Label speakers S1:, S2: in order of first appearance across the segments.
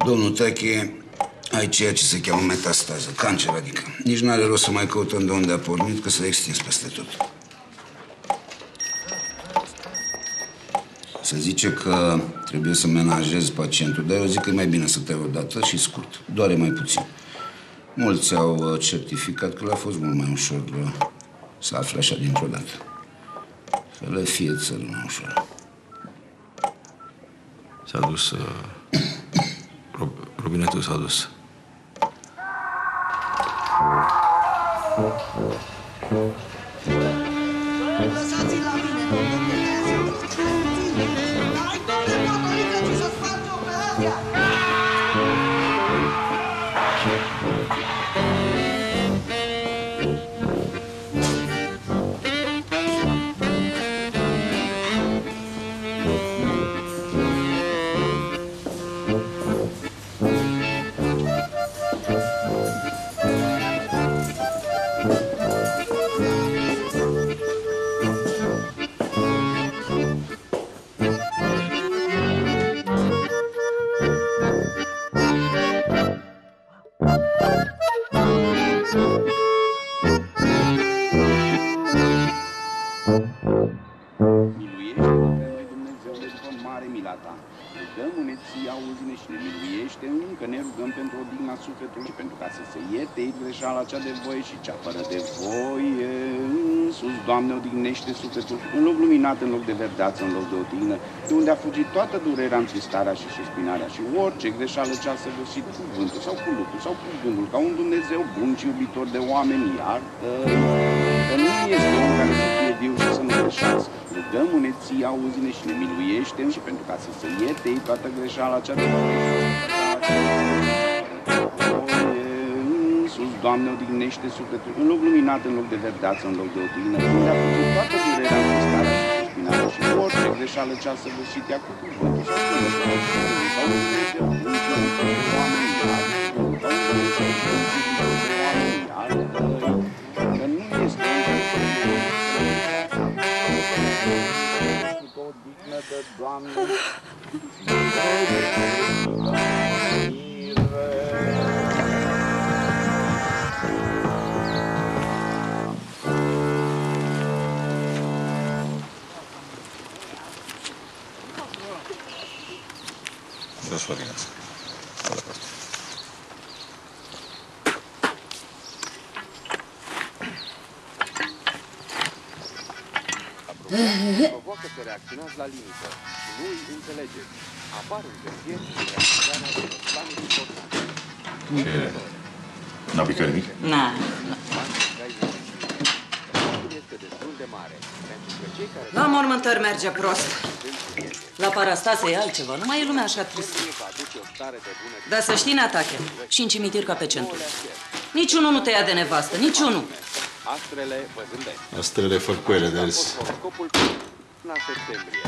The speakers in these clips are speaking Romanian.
S1: Domnul Tache, ai ceea ce se cheamă metastază, cancer, adică. Nici n-are rost să mai căutăm de unde a pornit, că s-a extins peste tot. Se zice că trebuie să menajezi pacientul, dar eu zic că e mai bine să tai odată și scurt. Doare mai puțin. Mulți au certificat că le-a fost mult mai ușor să afle așa dintr-o dată. Să le fie țărul mai ușor.
S2: S-a dus... Robinetul s-a dus.
S3: Lăsați-l la mine, hai, dă-i motorică și să sparge operația!
S4: Greșeala cea de voie și cea fără de voie. Sus, Doamne, odihnește sufletul în loc luminat, în loc de verdeață, în loc de odihnă, de unde a fugit toată durerea, întristarea și suspinarea și orice greșeală ce a săvârșit cuvântul sau cu lucru sau cu gândul, ca un Dumnezeu bun și iubitor de oameni, iartă, că nu este om care să fie viu și să nu greșească. Rugăm-ne ție, auzi-ne și ne miluiește și pentru ca să se ierte toată greșeala cea de voie. Doamne, odihnește sufletul în loc luminat, în loc de verdeață, în loc de odihnă, unde a făcut toată durerea, întristarea și suspinarea și orice greșeală ce a săvârșit ea cu cuvântul sau cu lucru, sau Dumnezeu, oamenii că nu este o odihnă de Doamne.
S2: Jos, Florința.
S5: Provoacă să reacționați la limită și nu îi înțelegeți. Apar întârzieri și reacționarea unor planuri importante.
S2: Ce? N-a picat nimic?
S6: Na.
S5: Este destul de mare, pentru că cei care...
S6: La mormântări merge prost. La parastase e altceva, nu mai e lumea așa tristă. Dar să știi, Natache, și în cimitir ca pe centru. Niciunul nu te ia de nevastă, niciunul.
S5: Astrele vă zâmbesc.
S2: Astrele fac coele de ars.
S5: Horoscopul la septembrie.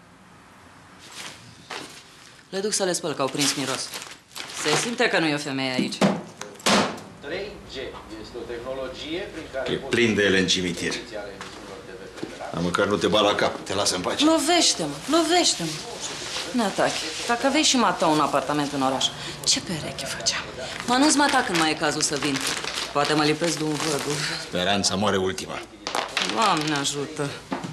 S6: Le duc să le spăl, că au prins miros. Se simte că nu e o femeie aici.
S7: 3G este o tehnologie prin care...
S2: E plin de ele în cimitir. Dar măcar nu te ba la cap, te lasă în pace.
S6: Lovește-mă, lovește-mă. Natache, dacă aveai și mata un apartament în oraș, ce pereche făceam? Mă anunț mata când mai e cazul să vin. Poate mă lipesc de un văduv.
S2: Speranța moare ultima.
S6: Doamne ajută.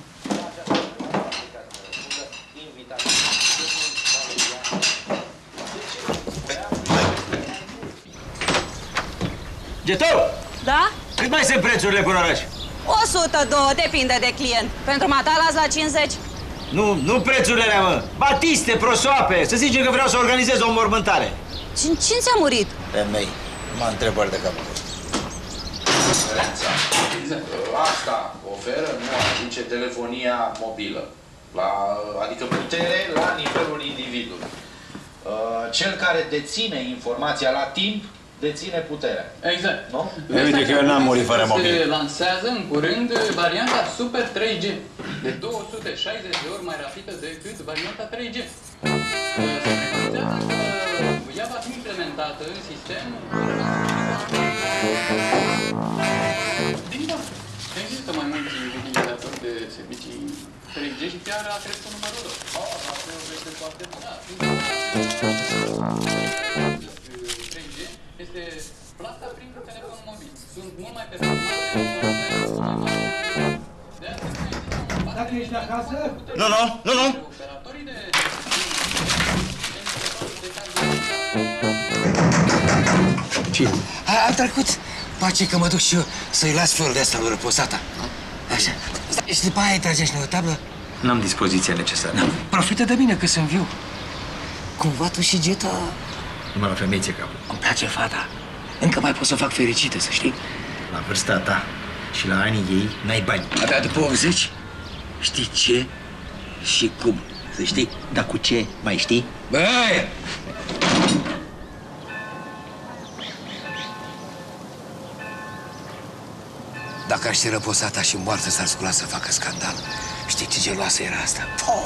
S8: Getou!
S6: Da?
S8: Cât mai sunt prețurile până oraș?
S6: 102, depinde de client. Pentru matalas la 50.
S8: Nu prețurile alea, mă! Batiste, prosoape! Să zicem că vreau să organizez o înmormântare.
S6: Cine ți-a murit?
S2: Femei, numai întrebări de capul.
S7: Asta oferă, nu aduce telefonia mobilă. Adică putere la nivelul individului. Cel care deține informația la timp, deține puterea.
S9: Exact.
S7: Nu?
S2: Uite că eu n-am murit fără mobil.
S9: Se lansează în curând varianta Super 3G, de 260 de ori mai rapidă decât varianta 3G. Se preconizează că ea va fi implementată în sistem. Din da, există mai mulți utilizatori de servicii 3G și chiar a crescut numărul lor. Asta este foarte bun. este plata prin telefon mobil. Sunt mult mai performante. De asemenea,
S8: Dacă ești acasă?
S2: Nu, nu, nu, nu!
S9: operatorii de...
S2: Cine?
S10: Am trecut. Pace că mă duc și eu să-i las felul de asta lui Răposata. Așa. Și după aia îi tragești la o tablă?
S2: N-am dispoziția necesară.
S10: Profită de mine că sunt viu. Cumva tu și Geta...
S2: Numai la femei ți-e capul.
S10: Îmi place fata. Încă mai pot să o fac fericită, să știi?
S2: La vârsta ta și la anii ei, n-ai bani.
S10: Abia după 80, știi ce și cum, să știi?
S2: Dar cu ce mai știi?
S10: Băi! Dacă ar ști Răposata și moartă, s-ar scula să facă scandal. Știi ce geloasă era asta?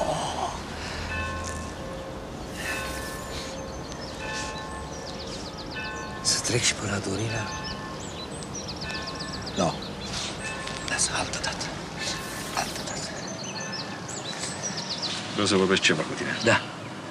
S10: Să trec și pe la Dorina? Nu. Lasă, altă dată. Altă dată.
S2: Vreau să vorbesc ceva cu tine.
S10: Da.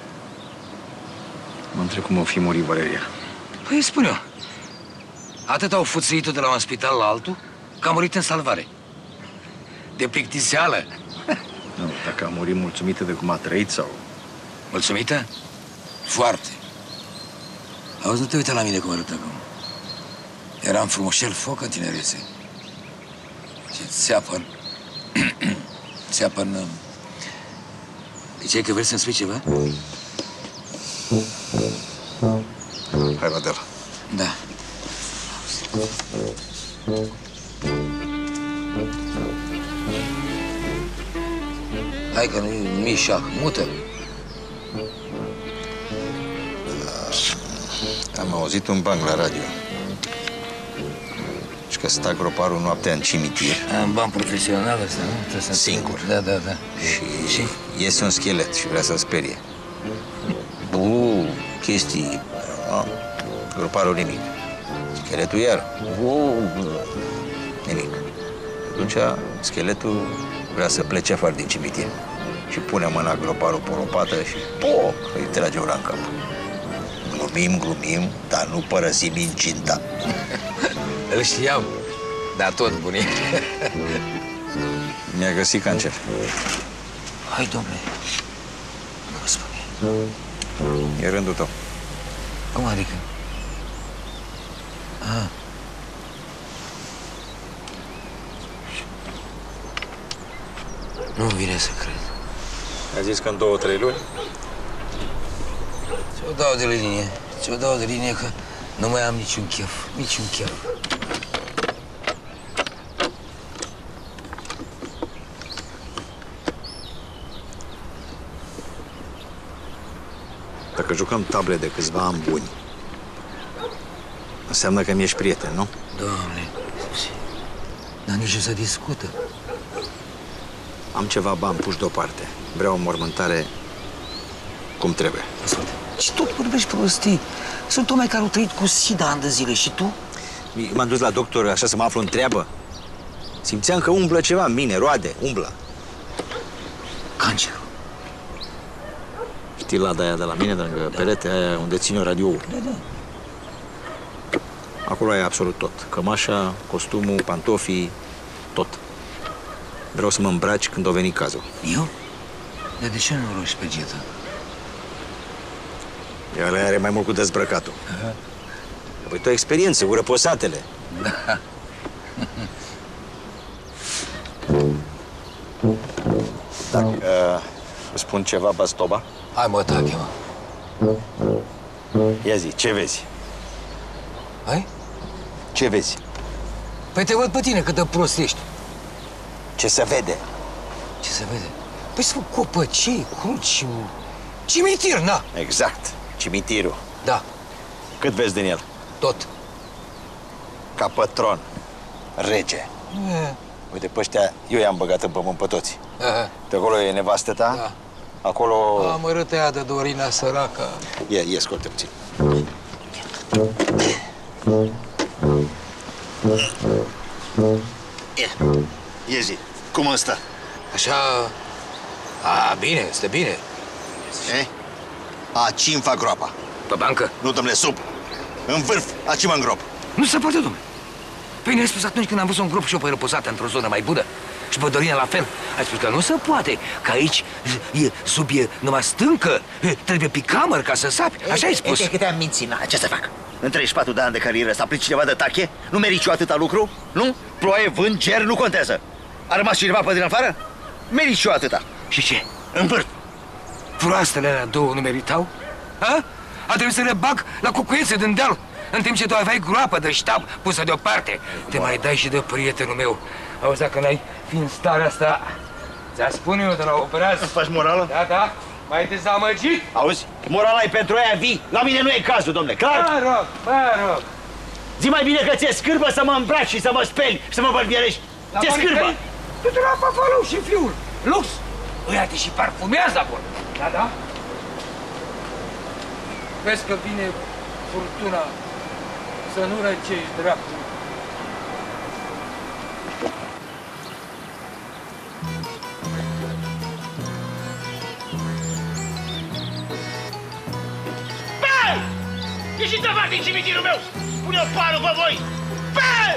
S2: Mă întreb cum o fi murit Valeria.
S10: Păi spune eu. Atât au fuțuit-o de la un spital la altul, că a murit în salvare. De plictiseală.
S2: Nu, dacă a murit mulțumită de cum a trăit sau...
S10: Mulțumită? Foarte. Auzi, nu te uita la mine cum arăt acum. Eram frumoșel foc în tinerețe. Și țeapăn... țeapăn... Ziceai că vrei să-mi spui ceva?
S2: Hai, Radel.
S10: Da. Hai că nu-i șah, mută.
S2: Am auzit un bang la radio. Și că sta groparul noaptea în cimitir.
S10: Am ban profesional ăsta, nu? Trebuie să
S2: Singur.
S10: Da, da, da.
S2: Și iese un schelet și vrea să-l sperie. Chestii... Groparul nimic. Scheletul iar. Nimic. Atunci scheletul vrea să plece afară din cimitir. Și pune mâna groparul pe o lopată și îi trage una în cap. Glumim, dar nu părăsim incinta.
S10: Îl știam, dar tot bunic.
S2: Mi-a găsit cancer.
S10: Hai, domnule, nu mă spune.
S2: E rândul tău.
S10: Cum adică? Ah. Nu-mi vine să cred.
S2: A zis că în 2-3 luni?
S10: Ți-o dau de linie. Ți-o dau de linie că nu mai am niciun chef. Niciun chef.
S2: Dacă jucăm table de câțiva ani buni, înseamnă că mi-ești prieten, nu?
S10: Doamne, dar nici nu se discută.
S2: Am ceva bani puși deoparte. Vreau o mormântare cum trebuie.
S10: Ascultă, și tot vorbești prostii. Sunt oameni care au trăit cu sida ani de zile și tu?
S2: M-am dus la doctor așa să mă aflu în treabă. Simțeam că umblă ceva în mine, roade, umblă.
S10: Cancerul.
S2: Știi lada aia de la mine, de lângă perete, aia unde ține radioul?
S10: Da, da.
S2: Acolo ai absolut tot. Cămașa, costumul, pantofii, tot. Vreau să mă îmbraci când o veni cazul.
S10: Eu? Dar de ce nu rogi pe Geta?
S2: Ea are mai mult cu dezbrăcatul. Păi tu ai experiență cu răposatele.
S10: Da.
S2: Dacă îți spun ceva, Bastoba?
S10: Hai, mă, tache, mă.
S2: Ia zi, ce vezi?
S10: Hai?
S2: Ce vezi?
S10: Păi te văd pe tine cât de prost ești.
S2: Ce se vede?
S10: Ce se vede? Păi sunt copăcei, cruci și un cimitir, na.
S2: Exact, cimitirul.
S10: Da.
S2: Cât vezi din el?
S10: Tot.
S2: Ca pătron, rege. Uite, pe ăștia eu i-am băgat în pământ pe toți. Pe acolo e nevastă ta?
S10: Da.
S2: Acolo...
S10: Amărâtă ea de Dorina, săraca.
S2: Ia, scoate puțin. Ia zi, cum îmi stă?
S10: Așa... bine, este bine.
S2: A, ce-mi fac groapa?
S10: Pe bancă?
S2: Nu, domnule, sub. în vârf, aici mă îngrop.
S10: Nu se poate, domnule. Păi ne-ai spus atunci când am văzut un grup și o pe răposată într-o zonă mai bună. Și pe Dorina la fel. Ai spus că nu se poate, că aici e numai stâncă, trebuie picamăr ca să sapi. Așa ai spus.
S2: E că te-am mințit, na, ce să fac? În 34 de ani de carieră să aplici cineva de tache? Nu meriți eu atâta lucru? Nu? Ploaie, vânt, ger, nu contează. A rămas cineva pe din afară? Meriți eu atâta.
S10: Și ce?
S2: În vârf.
S10: Proastele alea două nu meritau? Ha? A trebuit să le bag la cucuiețe din deal, în timp ce tu aveai groapă de ștab pusă deoparte. Te mai dai și de prietenul meu. Auzi, dacă n-ai fi în starea asta, ți-a spun eu de la obraz.
S2: Îmi faci morală?
S10: Da, da. M-ai dezamăgit?
S2: Auzi, morala e pentru aia vii. La mine nu e cazul, domnule, clar?
S10: Mă rog.
S2: Zi mai bine că ți-e scârbă să mă îmbraci și să mă speli și să mă bărbierești. Ți-e scârbă.
S10: Du-te la Pafalou și fiul. Lux. Ăia te și parfumează acolo. Da, da? Vezi că vine furtuna, să nu răcești dracul.
S2: Băi! Ieșiți afară din cimitirul meu! Pune-o parul pe voi! Băi!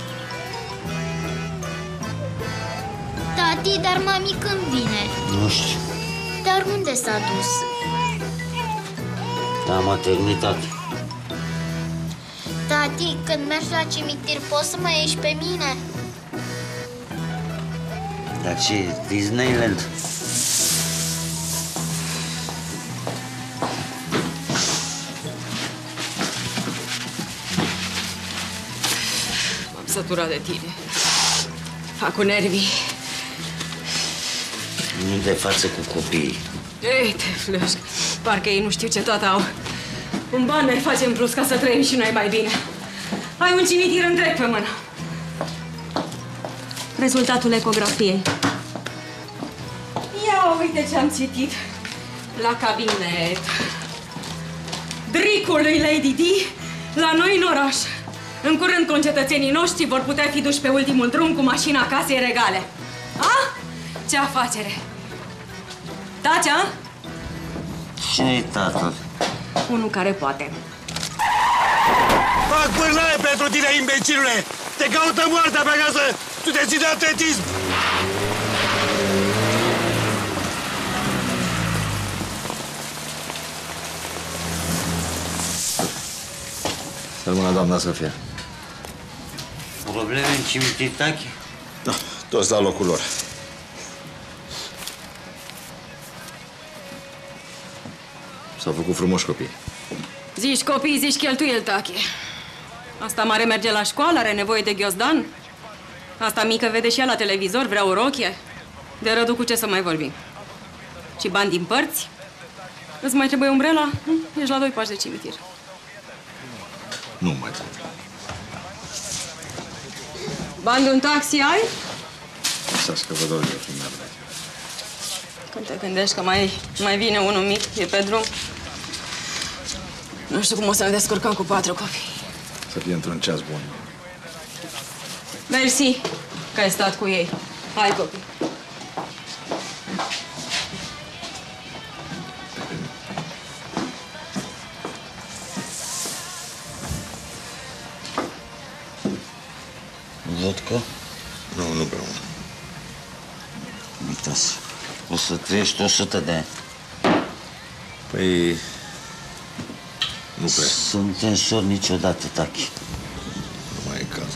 S11: Tati, dar mami când vine?
S12: Nu știu.
S11: Dar unde s-a dus?
S12: La maternitate.
S11: Tati, când mergi la cimitir, poți să mă ieși pe mine?
S12: Dar ce, Disneyland?
S6: M-am săturat de tine. Fac cu nervii.
S12: Nu de față cu copiii.
S6: Ei, te flășc. Parcă ei nu știu ce toată au. Un ban ne facem în plus ca să trăim și noi mai bine. Ai un cimitir întreg pe mână. Rezultatul ecografiei. Ia uite ce am citit la cabinet. Dricul lui Lady Di la noi în oraș. În curând, concetățenii noștri vor putea fi duși pe ultimul drum cu mașina casei regale. A? Ce afacere! Tacea?
S12: Ce-i, tatăl?
S6: Unul care poate.
S8: Fac pârnaie pentru tine, imbecilule! Te caută moartea pe acasă! Tu te ții de atletism!
S2: Să-l doamna Sofia.
S12: Probleme în cimitir, Tache?
S2: Da, toți la locul lor. S-au făcut frumoși copii.
S6: Zici copii, zici cheltuieli, Tache. Asta mare merge la școală, are nevoie de ghiozdan. Asta mică vede și ea la televizor, vrea o rochie. De Rădu cu ce să mai vorbim? Și bani din părți? Îți mai trebuie umbrela? Ești la 2 pași de cimitir.
S2: Nu mai pot.
S6: Bani de un taxi ai?
S2: Lăsați că vă dau eu frumea.
S6: Când te gândești că mai vine unul mic, e pe drum. Nu știu cum o să ne descurcăm cu 4 copii.
S2: Să fie într-un ceas bun.
S6: Mersi că ai stat cu ei. Hai, copii.
S12: Vodka?
S2: Nu beau.
S12: Uitați, o să trăiești 100 de ani.
S2: Păi... nu prea.
S12: Suntem sori niciodată, Tache.
S2: Nu mai e cazul.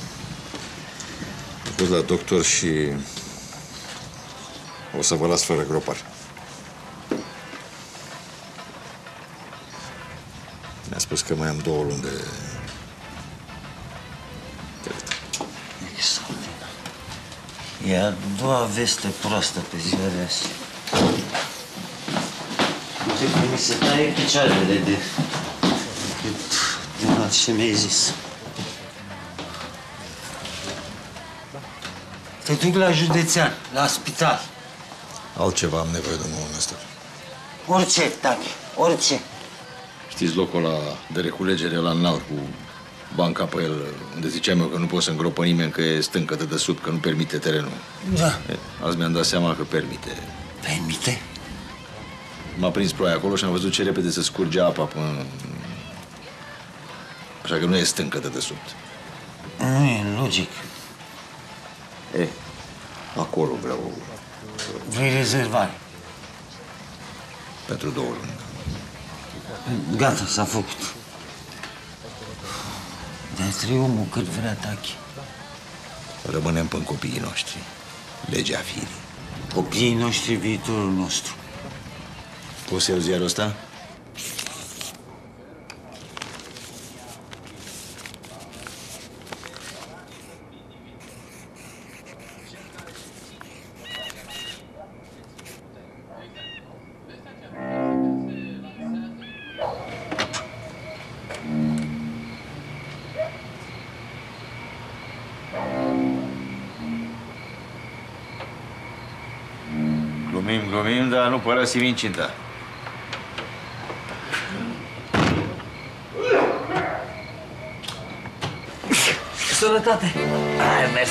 S2: Am fost la doctor și... o să vă las fără gropar. Mi-a spus că mai am 2 luni de...
S12: Extraordinar. E a doua veste proastă pe ziua de azi. Uite că mi se taie picioarele de ce mi-ai zis. Te duc la județean, la spital.
S2: Altceva am nevoie, domnul Năstor.
S12: Orice, Tache, orice.
S2: Știți locul ăla de reculegere la înalt cu banca pe el, unde ziceam eu că nu pot să îngropă nimeni, că e stâncă de desubt, că nu permite terenul.
S12: Da.
S2: Azi mi-am dat seama că permite.
S12: Permite?
S2: M-a prins ploaia acolo și am văzut ce repede se scurge apa până...
S7: Așa că nu e stâncă de desubt.
S12: Nu e logic.
S7: E, acolo vreau...
S12: Vrei rezervare?
S7: Pentru 2 luni.
S12: Gata, s-a făcut. Dar trebuie omul cât vrea Tache.
S7: Rămânem până copiii noștri. Legea firii.
S12: Copiii noștri, viitorul nostru.
S7: Poți să iau ziarul ăsta?
S8: Glumim, dar nu părăsim incinta.
S12: Sănătate! Hai, mersi.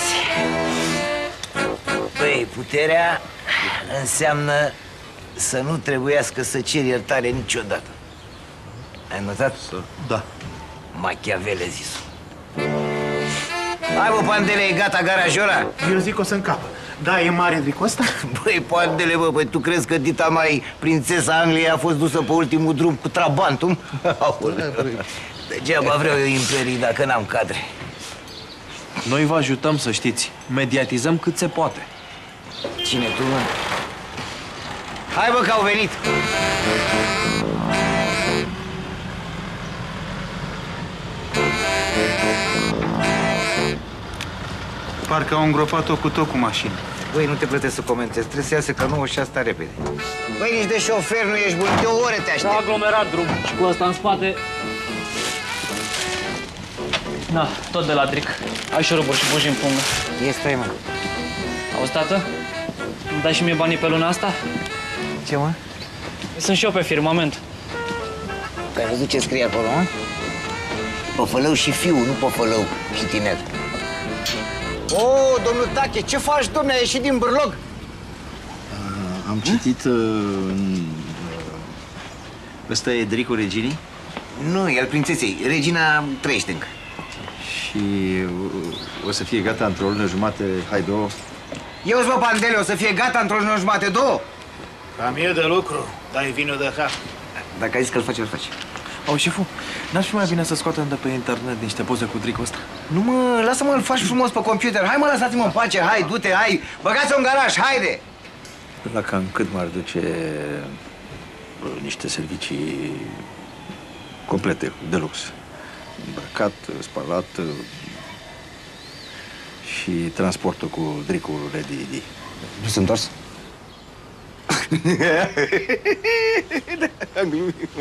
S12: Păi, puterea înseamnă să nu trebuiască să ceri iertare niciodată. Ai notat?
S2: Da.
S12: Machiavel zis. Hai, bă, Pandele, e gata garajora?
S13: Eu zic că o să încapă. Da, e mare dricul ăsta?
S12: Băi, Pandele, bă, păi tu crezi că Dita Mai, prințesa Angliei, a fost dusă pe ultimul drum cu Trabantul? Degeaba vreau eu imperii dacă n-am cadre.
S14: Noi vă ajutăm, să știți. Mediatizăm cât se poate.
S12: Cine tu, mă? Hai, bă, că au venit!
S13: Parcă au îngropat-o cu tot cu mașini.
S12: Băi, nu te plătesc să comentezi. Trebuie să iasă că nouă și asta repede. Băi, nici de șofer nu ești bun. De o oră te aștept.
S15: S-a aglomerat drum și cu ăsta în spate... Na, tot de la Dric. Ai șuruburi și buji în pungă.
S12: Stai, mă.
S15: Auzi, tată? Îmi dai și mie banii pe luna asta?
S12: Ce, mă?
S15: Sunt și eu pe firmament.
S12: Că ai văzut ce scrie acolo, mă? Păfălău și fiu, nu Păfălău și tineri. Oh, domnul Tache, ce faci, domne? Ai ieșit din bârlog?
S2: Am citit ăsta e Dricul Reginii?
S12: Nu, e al prințesei. Regina trăiește încă.
S2: Și o să fie gata într-o lună jumate, hai 2.
S12: Eu-ți, bă, Pandele, o să fie gata într-o lună jumate, 2.
S13: Cam e de lucru, dai vinul de ha.
S12: Dacă ai zis că îl faci, îl faci.
S14: Au, șeful, n-ar fi mai bine să scoatem de pe internet niște poze cu Dricul ăsta?
S12: Nu, mă, lasă-mă, îl faci frumos pe computer. Hai, mă, lăsați-mă în pace, hai, du-te, hai. Băgați-o în garaj, haide!
S2: La cam cât m-ar duce niște servicii complete, de lux. Îmbrăcat, spălat și transportul cu Dricul Lady.
S12: Nu s-a întors? Am glumit, mă.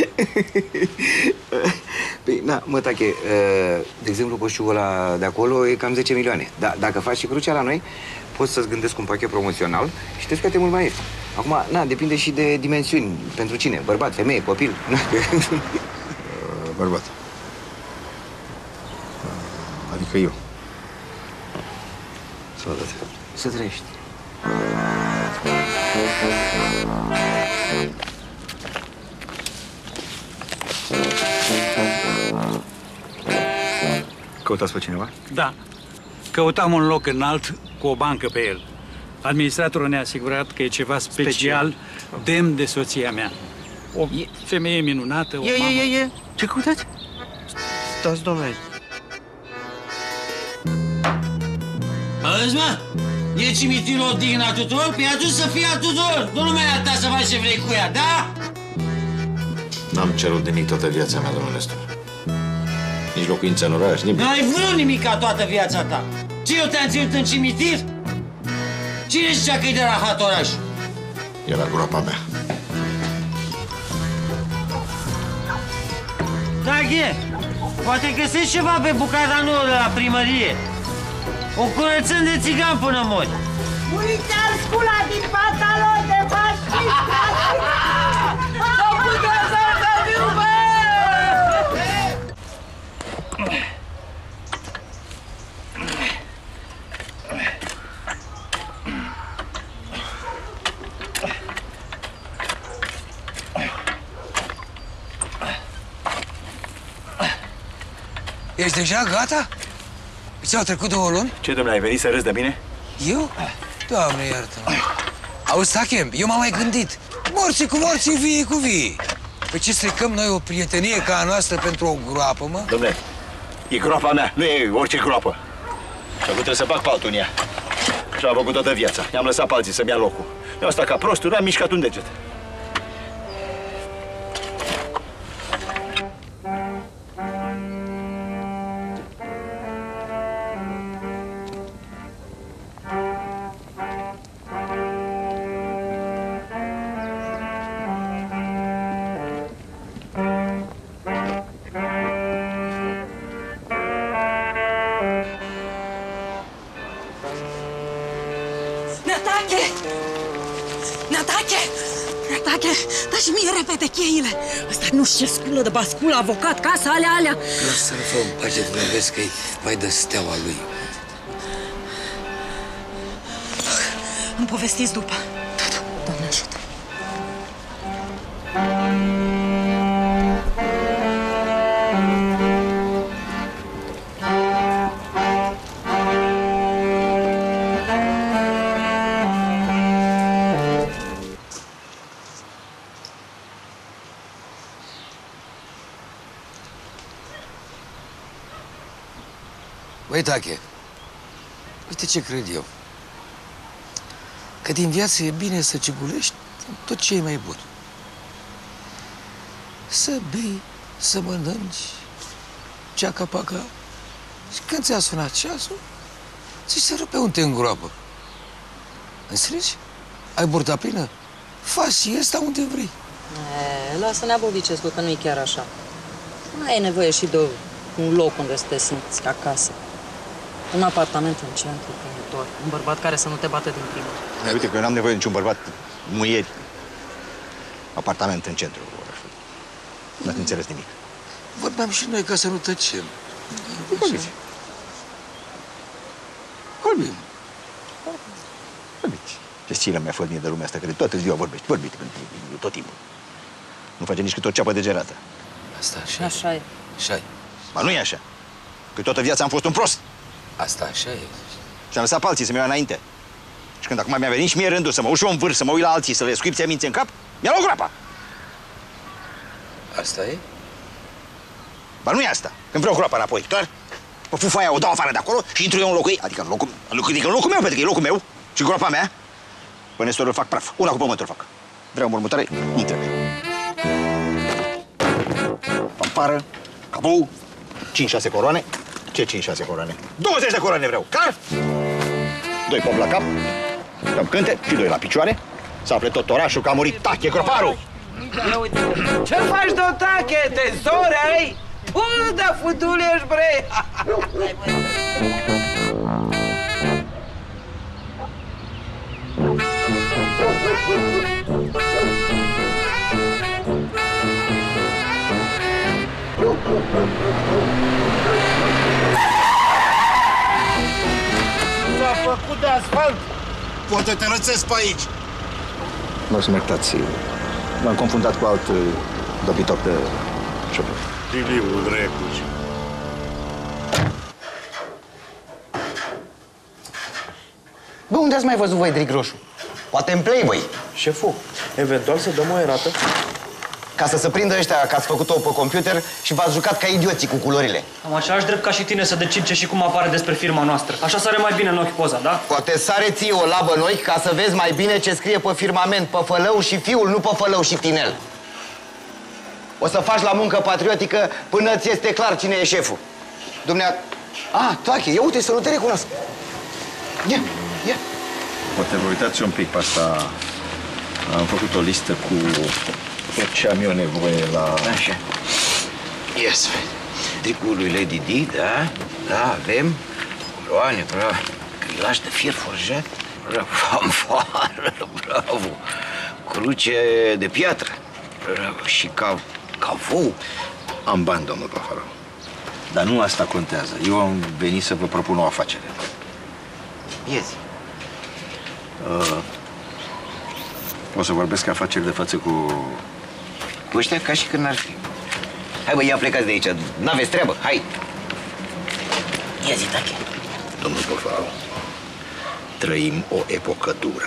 S12: Păi, na, mă, Tache, de exemplu, coșciugul ăla de acolo e cam 10 milioane. Dar dacă faci și crucea la noi, poți să-ți gândesc un pachet promoțional și te scoate mult mai ieftin. Acum, na, depinde și de dimensiuni. Pentru cine? Bărbat, femeie, copil?
S2: Bărbat. Adică eu. Sănătate.
S12: Să trăiești.
S2: Căutați pe cineva?
S16: Da. Căutam un loc înalt cu o bancă pe el. Administratorul ne-a asigurat că e ceva special, demn de soția mea. O femeie minunată, o mamă...
S2: E. Ce căutați? Stați, domnule.
S17: Auzi, mă? E cimitirul odihna tuturor? Păi atunci să fie a tuturor. Nu numai a ta să faci ce vrei cu ea, da?
S7: N-am cerut nimic toată viața mea, domnule Nestor. Nici locuința în oraș, nimic.
S17: N-ai vrut nimic toată viața ta. Ce, eu te-am ținut în cimitir? Cine zicea că e de la Hatoraș?
S7: Era groapa mea.
S17: Tache, poate găsești ceva pe bucata nouă de la primărie. O curățăm de țigan până mori.
S3: Uite-al scula din pantalon de mașină! Nu putem să fiu, bă!
S10: Ești deja gata? Ți-au trecut 2 luni?
S14: Ce, domnule, ai venit să râzi de mine?
S10: Eu? Doamne, iartă-mă. Auzi, Tache, eu m-am mai gândit. Morții cu morții, vii cu vii. Pe ce stricăm noi o prietenie ca a noastră pentru o groapă, mă?
S14: Domnule, e groapa mea, nu e orice groapă. Și acum trebuie să fac pe altul în ea. Și am făcut toată viața. I-am lăsat pe alții să-mi ia locul. Eu asta ca prostul, n-am mișcat un deget.
S6: Da și mie repede cheile. Ăsta nu știu ce sculă de basculă, avocat, casa, alea.
S10: Lasă-l fă în pace, că vezi că-i mai dă steaua lui.
S6: Îmi povestiți după. Doamne ajută.
S10: Băi, Tache, uite ce cred eu. Că din viață e bine să cibulești tot ce e mai bun. Să bei, să mănânci, ceaca-paca. Și când ți-a sunat ceasul, ți se rupe un te în groapă. Înțelegi? Ai burta plină? Faci siesta unde vrei.
S6: Lasă-ne abobicescu, că nu-i chiar așa. Mai ai nevoie și de un loc unde să te simți acasă. Un apartament în centru, primitor. Un bărbat care să nu te bată din prima.
S2: Uite că eu n-am nevoie de niciun bărbat muieri. Apartament în centru. N-ați înțeles nimic.
S10: Vorbeam și noi ca să nu tăcem.
S2: Vorbiți.
S10: Vorbim.
S2: Vorbiți. Ce stilă mi-a fost mie de lumea asta, că de toată ziua vorbești. Vorbiți tot timpul. Nu face nici cât o ceapă degerată.
S10: Asta așa.
S6: Așa e.
S10: Așa e.
S2: Ba nu e așa. Că toată viața am fost un prost.
S10: Asta așa e.
S2: Și am lăsat pe alții să-mi iau înainte. Și când acum mi-a venit și mie rândul să mă uși în vârf, să mă uit la alții, să le scuipțe minți în cap, mi-a luat groapa.
S10: Asta e?
S2: Ba nu e asta. Când vreau groapa înapoi, clar? Pe fufa aia o dau afară de acolo și intru eu în locul ei. Adică în locul meu, pentru că e locul meu și groapa mea. Până Nestor îl fac praf. Una cu pământul îl fac. Vreau mormântare, nu trebuie. Pampară, cabou, 5-6 coroane. Ce 5-6 coroane? 20 de coroane vreau, clar? 2 pop la cap, dăm cânte și 2 la picioare. Să afle tot orașul că a murit Tache Groparul.
S3: Ce faci, Tache? Tezori ai? Până de futul ești, bre!
S2: S-a făcut de asfalt. Poate te rățesc pe aici. Mă să mă iertați. M-am confundat cu alt dobitor de șofer.
S18: Tiliul Recuci.
S12: Bă, unde ați mai văzut voi Dric Roșu? Poate în Playboy.
S14: Șeful, eventual să dăm o erată?
S12: Ca să se prindă ăștia că ați făcut-o pe computer și v-ați jucat ca idioții cu culorile.
S15: Am același drept ca și tine să decid ce și cum apare despre firma noastră. Așa sare mai bine în ochi poza, da?
S12: Poate sare ție o labă în ochi ca să vezi mai bine ce scrie pe firmament, pe fălău și fiul, nu pe fălău și tinel. O să faci la muncă patriotică până ți este clar cine e șeful. Tache, ia uite să nu te recunosc. Ia.
S14: Poate vă uitați un pic pe asta. Am făcut o listă cu tot ce am eu nevoie la...
S12: Așa. Yes. Tricul lui Lady Di, da? Da, avem. Coloane, bravo. Grilaj de fier forjat. Bravo. Fanfară, bravo. Cruce de piatră. Bravo. Și cavou.
S14: Am bani, domnul Clofarău. Dar nu asta contează. Eu am venit să vă propun o afacere.
S12: Yes.
S14: O să vorbesc afaceri de față cu
S12: ăștia ca și când n-ar fi. Hai, bă, ia plecați de aici. N-aveți treabă, hai!
S2: Ia zi, Tache. Domnul Păfalu, trăim o epocă dură.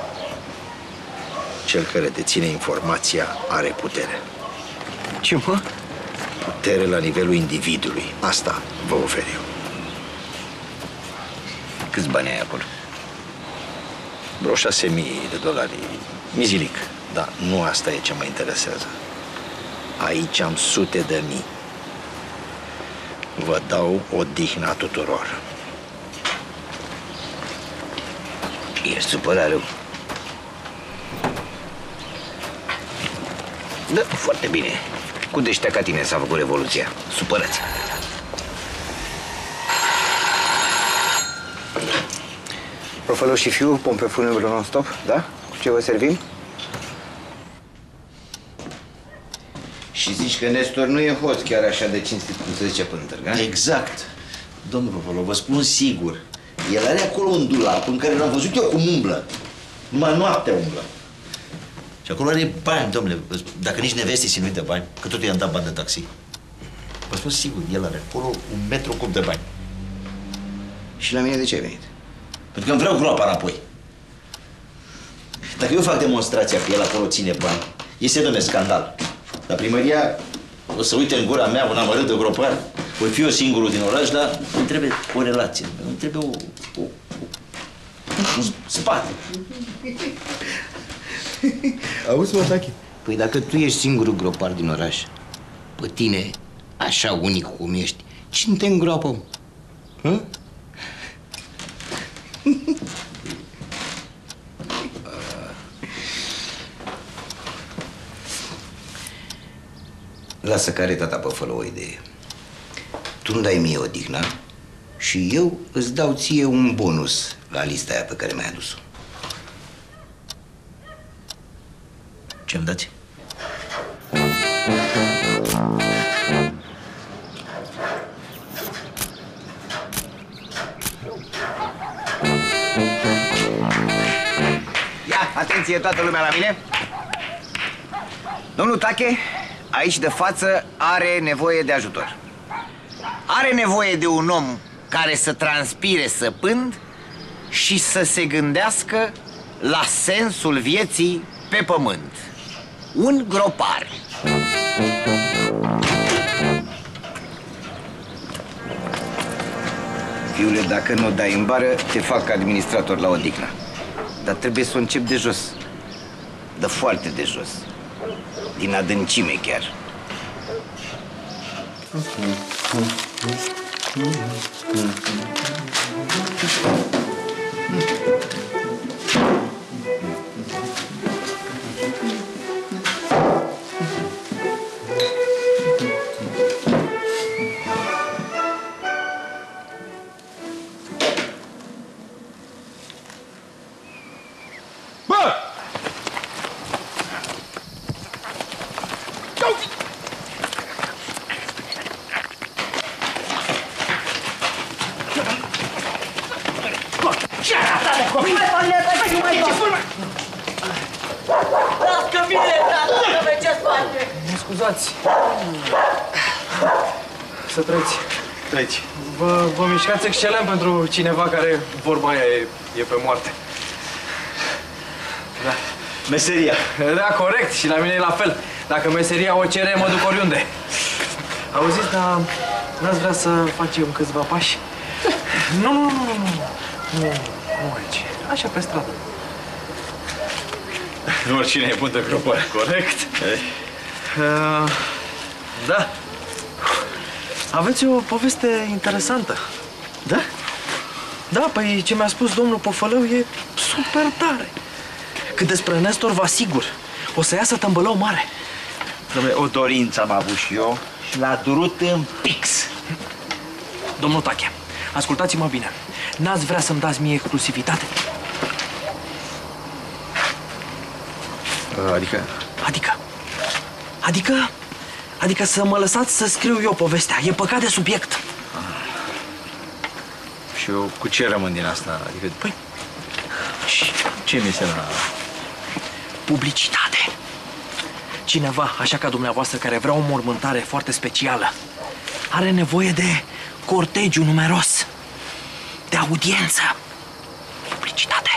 S2: Cel care deține informația are putere.
S12: Ce, mă?
S2: Putere la nivelul individului. Asta vă ofer eu.
S12: Câți bani ai acolo?
S2: Vreo $6.000, mizilic. Dar nu asta e ce mă interesează. Aici am sute de mii. Vă dau odihna tuturor.
S12: Ești supărat rău. Da, foarte bine. Cu deștea ca tine s-a făcut revoluția. Supărați. Profălău și fiu, pompe funebră non-stop, da? Cu ce vă servim? Și zici că Nestor nu e hoț chiar așa de cinstit, cum se zice până târg,
S14: Exact. Domnul Profălău, vă spun sigur. El are acolo un dulap în care l-am văzut eu cum umblă. Numai noaptea umblă. Și acolo are bani, domnule. Dacă nici nevestii nu-i de bani, că tot i-am dat bani de taxi. Vă spun sigur, el are acolo 1,8 m de bani.
S12: Și la mine de ce ai venit?
S14: Pentru că îmi vreau groapa înapoi. Dacă eu fac demonstrația că el acolo ține bani, este, domnule, scandal. Dar primăria o să uite în gura mea un amărât de gropar. Voi fi eu singurul din oraș, dar îmi trebuie o relație. Îmi trebuie un spate.
S12: Auzi, mă, Tache? Păi dacă tu ești singurul gropar din oraș, pe tine, așa unic cum ești, cine te îngroapă? Hă? Lasă că are tata Păfălău o idee. Tu îmi dai mie odihna și eu îți dau ție un bonus la lista aia pe care mi-ai adus-o.
S14: Ce-mi dați?
S12: Ia, atenție toată lumea la mine. Domnul Tache, aici de față, are nevoie de ajutor. Are nevoie de un om care să transpire săpând și să se gândească la sensul vieții pe pământ. Un gropar. Fiule, dacă nu o dai în bară, te fac administrator la odihnă. Dar trebuie să o încep de jos. De foarte de jos. Din adâncime chiar.
S15: Scuzați. Să trăiți.
S14: Trăiți.
S15: Vă mișcați excelent pentru cineva care, vorba aia, e pe moarte. Da.
S14: Meseria.
S15: Da, corect. Și la mine e la fel. Dacă meseria o cere, mă duc oriunde. Auziți, dar n-ați vrea să facem câțiva pași? Nu aici. Așa, pe stradă.
S14: Nu oricine e bun de gropar.
S15: Corect. Da. Aveți o poveste interesantă.
S14: Da?
S15: Da, păi ce mi-a spus domnul Păfălău e super tare. Cât despre Nestor, vă asigur, o să iasă tămbălău mare.
S14: Dom'le, o dorință am avut și eu și l-a durut în pix.
S15: Domnul Tache, ascultați-mă bine. N-ați vrea să-mi dați mie exclusivitate? Adică să mă lăsați să scriu eu povestea. E păcat de subiect.
S14: Și eu cu ce rămân din asta? Adică,
S15: păi,
S14: ce mi se la...
S15: Publicitate. Cineva, așa ca dumneavoastră, care vrea o mormântare foarte specială, are nevoie de
S18: cortegiu numeros de audiență. Publicitate.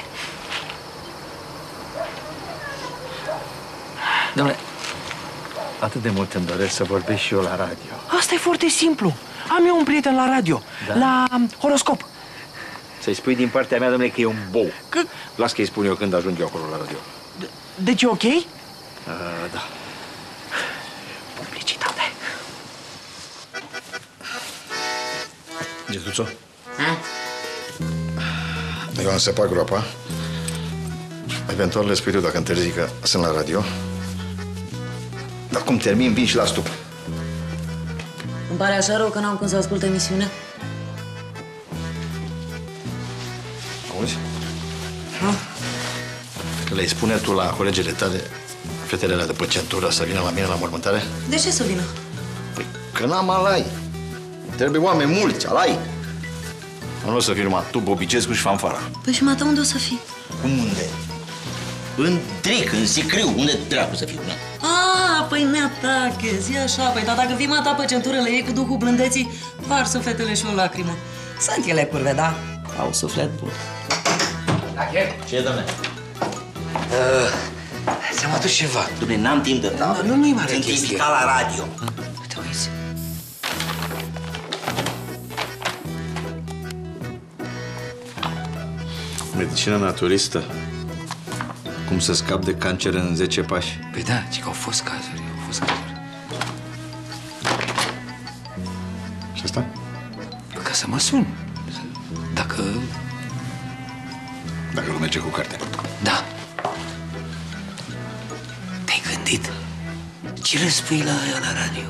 S15: Dom'le, atât de mult îmi doresc să vorbesc și eu la radio.
S18: Asta e foarte simplu. Am eu un prieten la radio, la horoscop.
S12: Să-i spui din partea mea, domnule, că e un bou. Las că îi spun eu când ajung eu acolo la radio.
S18: Deci e ok?
S12: Da.
S18: Publicitate.
S2: Getuțo? Eu am săpat groapa. Eventual le spui tu dacă întârzi că sunt la radio. Dar cum termin, vin și la stup.
S6: Îmi pare așa rău că n-am când să ascult emisiunea.
S2: Auzi? Că le-ai spune tu la colegele tale, fetele alea de pe centură, să vină la mine la mormântare?
S6: De ce să vină?
S2: Că n-am alai. Trebuie oameni mulți, alai. Nu o să fii numai tu, Bobicescu și Fanfara.
S6: Păi și mata unde o să fii?
S14: Unde? În Drec, în Sicriu, unde dracu să fiu?
S6: Ah, păi mi-atache, zi așa, păi dar dacă vii mata pe centurele ei cu duhul blândeții, varsă fetele și o lacrimă. Sunt ele curve, da? Au suflet bun.
S14: Ce, doamne?
S18: Ți-am adus ceva.
S14: Dom'le, n-am timp de tavă.
S18: Nu-i mare
S14: Sunt
S18: chestie.
S14: invitat la radio.
S18: Uite, uiți.
S2: Medicină naturistă. Cum să scap de cancer în 10 pași.
S18: Păi da, ci că au fost cazuri,
S2: Și asta?
S18: Ca să mă sun. Dacă
S2: nu merge cu cartea.
S18: Da. Te-ai gândit? Ce le spui la aia la radio?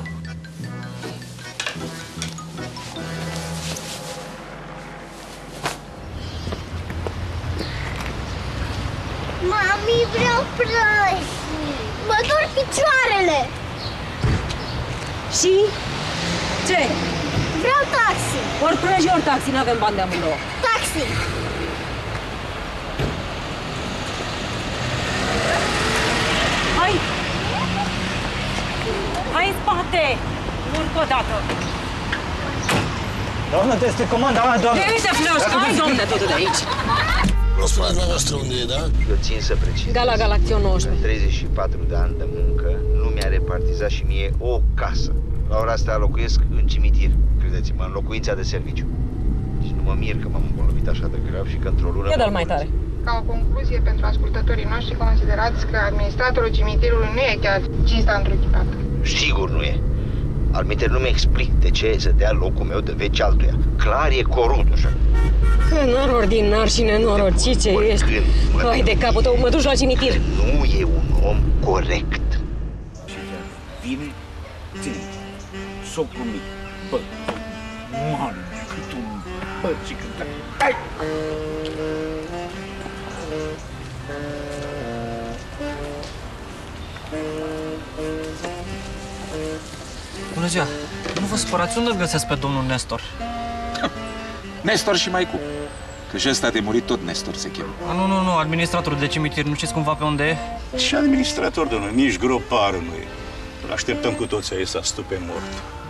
S11: Mami, vreau prăji. Mă dor picioarele.
S6: Și? Ce?
S11: Vreau taxi.
S6: Ori prăji, ori taxi, n-avem bani de amândouă.
S11: Taxi.
S6: Hai! Hai în spate! Urc o dată!
S8: Doamnă, este comanda mea, doamnă!
S6: De uite, Flăș, hai, domne, totul de aici!
S19: Rosturația noastră unde e, da?
S12: Eu țin să precis.
S6: Gala Galaxion 19.
S12: În 34 de ani de muncă, nu mi-a repartizat și mie o casă. La ora asta locuiesc în cimitir, credeți-mă, în locuința de serviciu. Și nu mă mir că m-am îmbolnăvit așa de grav și că într-o lună...
S6: Ia dă-l mai tare.
S20: Ca o concluzie pentru ascultătorii noștri, considerați că administratorul cimitirului nu e chiar cinsta întruchipată.
S12: Sigur nu e. Alminte, nu mi-explic de ce să dea locul meu de veci altuia. Clar e corupt, așa.
S6: Că nor ordinar și nenorocit ce ești. Hai de capul tău, mă duci la cimitir.
S12: Nu e un om corect.
S4: Vine, ține, socul mic, bă, man, cât un bă, și cât... Hai!
S15: Bună ziua! Nu vă supărați, unde îl găsesc pe domnul Nestor?
S21: Nestor și Maicu. Că și ăsta de murit tot Nestor se cheamă.
S15: Nu, administratorul de cimitir, nu știți cumva pe unde e?
S13: Și administrator, domnule, nici gropară nu e. Îl așteptăm cu toți aici să stupe mort.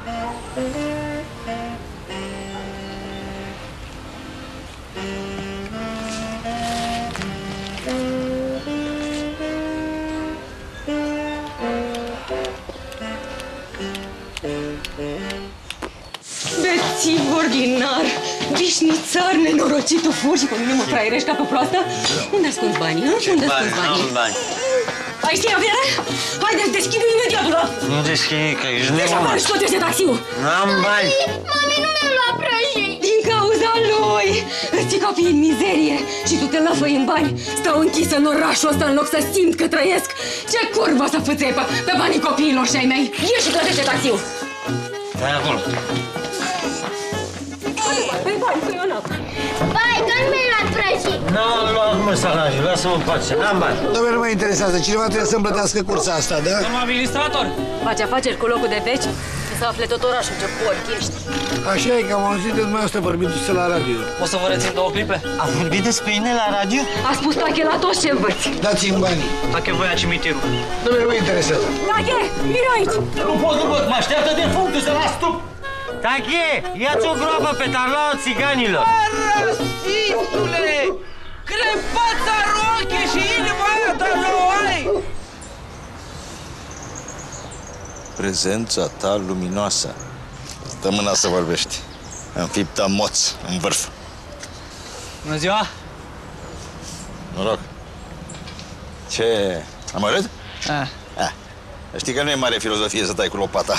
S6: Bețiv ordinar, vișnițar, nenorocitul fur și pe mine mă fraierești ca pe proastă? Unde ascunzi banii, hă? Unde ascunzi banii?
S17: N-am bani.
S6: Ai știi avere? Haide, deschide imediat dulap!
S17: Nu deschide, că ești
S6: Deci
S17: nebun.
S6: afară și scotește taxiul!
S17: N-am bani.
S11: Mami, nu mi-am luat prăjii.
S6: Din cauza lui! Îți ții copiii în mizerie și tu te lăfăi în bani. Stau închisă în orașul ăsta în loc să simt că trăiesc. Ce curvă să fâței pe banii copiilor și ai mei! Ieși și plătește taxiul!
S17: Stai acolo.
S6: Păi bani, păi eu n-am.
S11: Bai, că nu mi-ai luat prăjii.
S17: N-am luat, mă, salajul, lasă-mă în pace, n-am bani.
S19: Doamne, nu mă interesează. Cineva trebuie să-mi plătească cursa asta, da?
S15: Domnul administrator!
S6: Faci afaceri cu locul de veci? Să afle tot orașul ce porc ești.
S19: Așa e, că am auzit de dumneavoastră vorbindu-se la radio.
S15: O să vă rețin 2 clipe?
S17: A vorbit despre mine la radio?
S6: A spus Tache la toți ce învăți.
S19: Dați-mi banii.
S15: Tache voia cimitirul.
S19: Doamne, nu mă interesează.
S6: Tache, vino aici!
S17: Nu pot, mă așteaptă de functul să las stup.
S8: Tache, ia-ți o groapă pe tarlaua țiganilor!
S18: Rasistule! Crepața roche și inima aia tarlauai!
S2: Prezența ta luminoasă. Dă mâna să vorbești. Înfiptă moț în vârf.
S15: Bună ziua!
S2: Noroc. Ce... Amărât? Știi că nu e mare filozofie să tai cu lopata.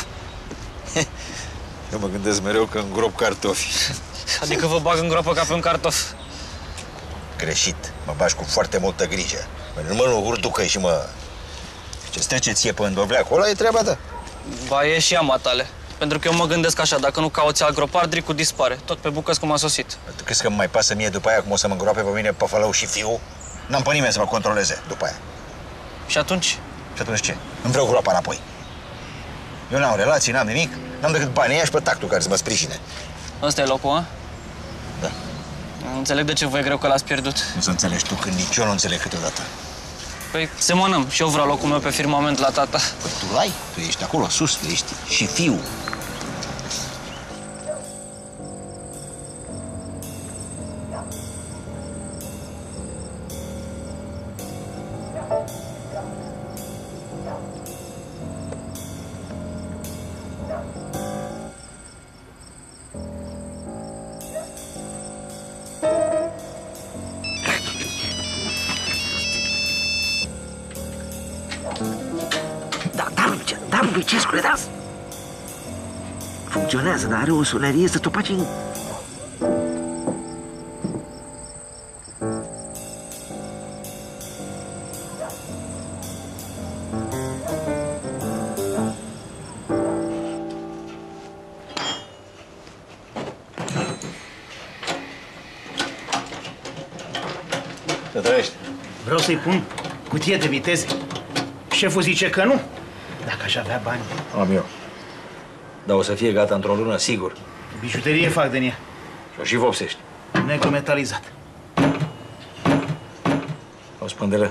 S2: Eu mă gândesc mereu că îngrop cartofi.
S15: Adică vă bag în groapă ca pe un cartof.
S2: Greșit. Mă bagi cu foarte multă grijă. Nu mă hurducă și mă... Ce-ți trece ție pe îndovleacul ăla e treaba ta.
S15: Ba, e și ama tale. Pentru că eu mă gândesc așa, dacă nu cauți alt gropar, Dricu dispare. Tot pe bucăți cum a sosit.
S2: Tu crezi că mai pasă mie după aia cum o să mă îngroape pe mine Păfălău și fiul? N-am pe nimeni să mă controleze după aia.
S15: Și atunci?
S2: Și atunci ce? Îmi vreau groapa înapoi. Eu n-am relații, n-am nimic, n-am decât banii ăia și pe tactul care să mă sprijine.
S15: Ăsta e locul, a?
S2: Da.
S15: Înțeleg de ce vă e greu că l-ați pierdut.
S2: Nu să înțelegi tu, când nici eu nu înțeleg câteodată.
S15: Păi, semănăm. Și eu vreau locul meu pe firmament la tata.
S2: Păi tu l-ai? Tu ești acolo sus, tu ești și fiul.
S1: Ce sculedați? Funcționează, dar are o solerie să topace în...
S2: Te trăiești?
S22: Vreau să-i pun cutie de viteze. Șeful zice că nu. Dacă aș avea bani.
S2: Am eu. Dar o să fie gata într-o lună, sigur.
S22: Bijuterie fac din ea.
S2: Și o și vopsești.
S22: Negru metalizat.
S2: O spândelă.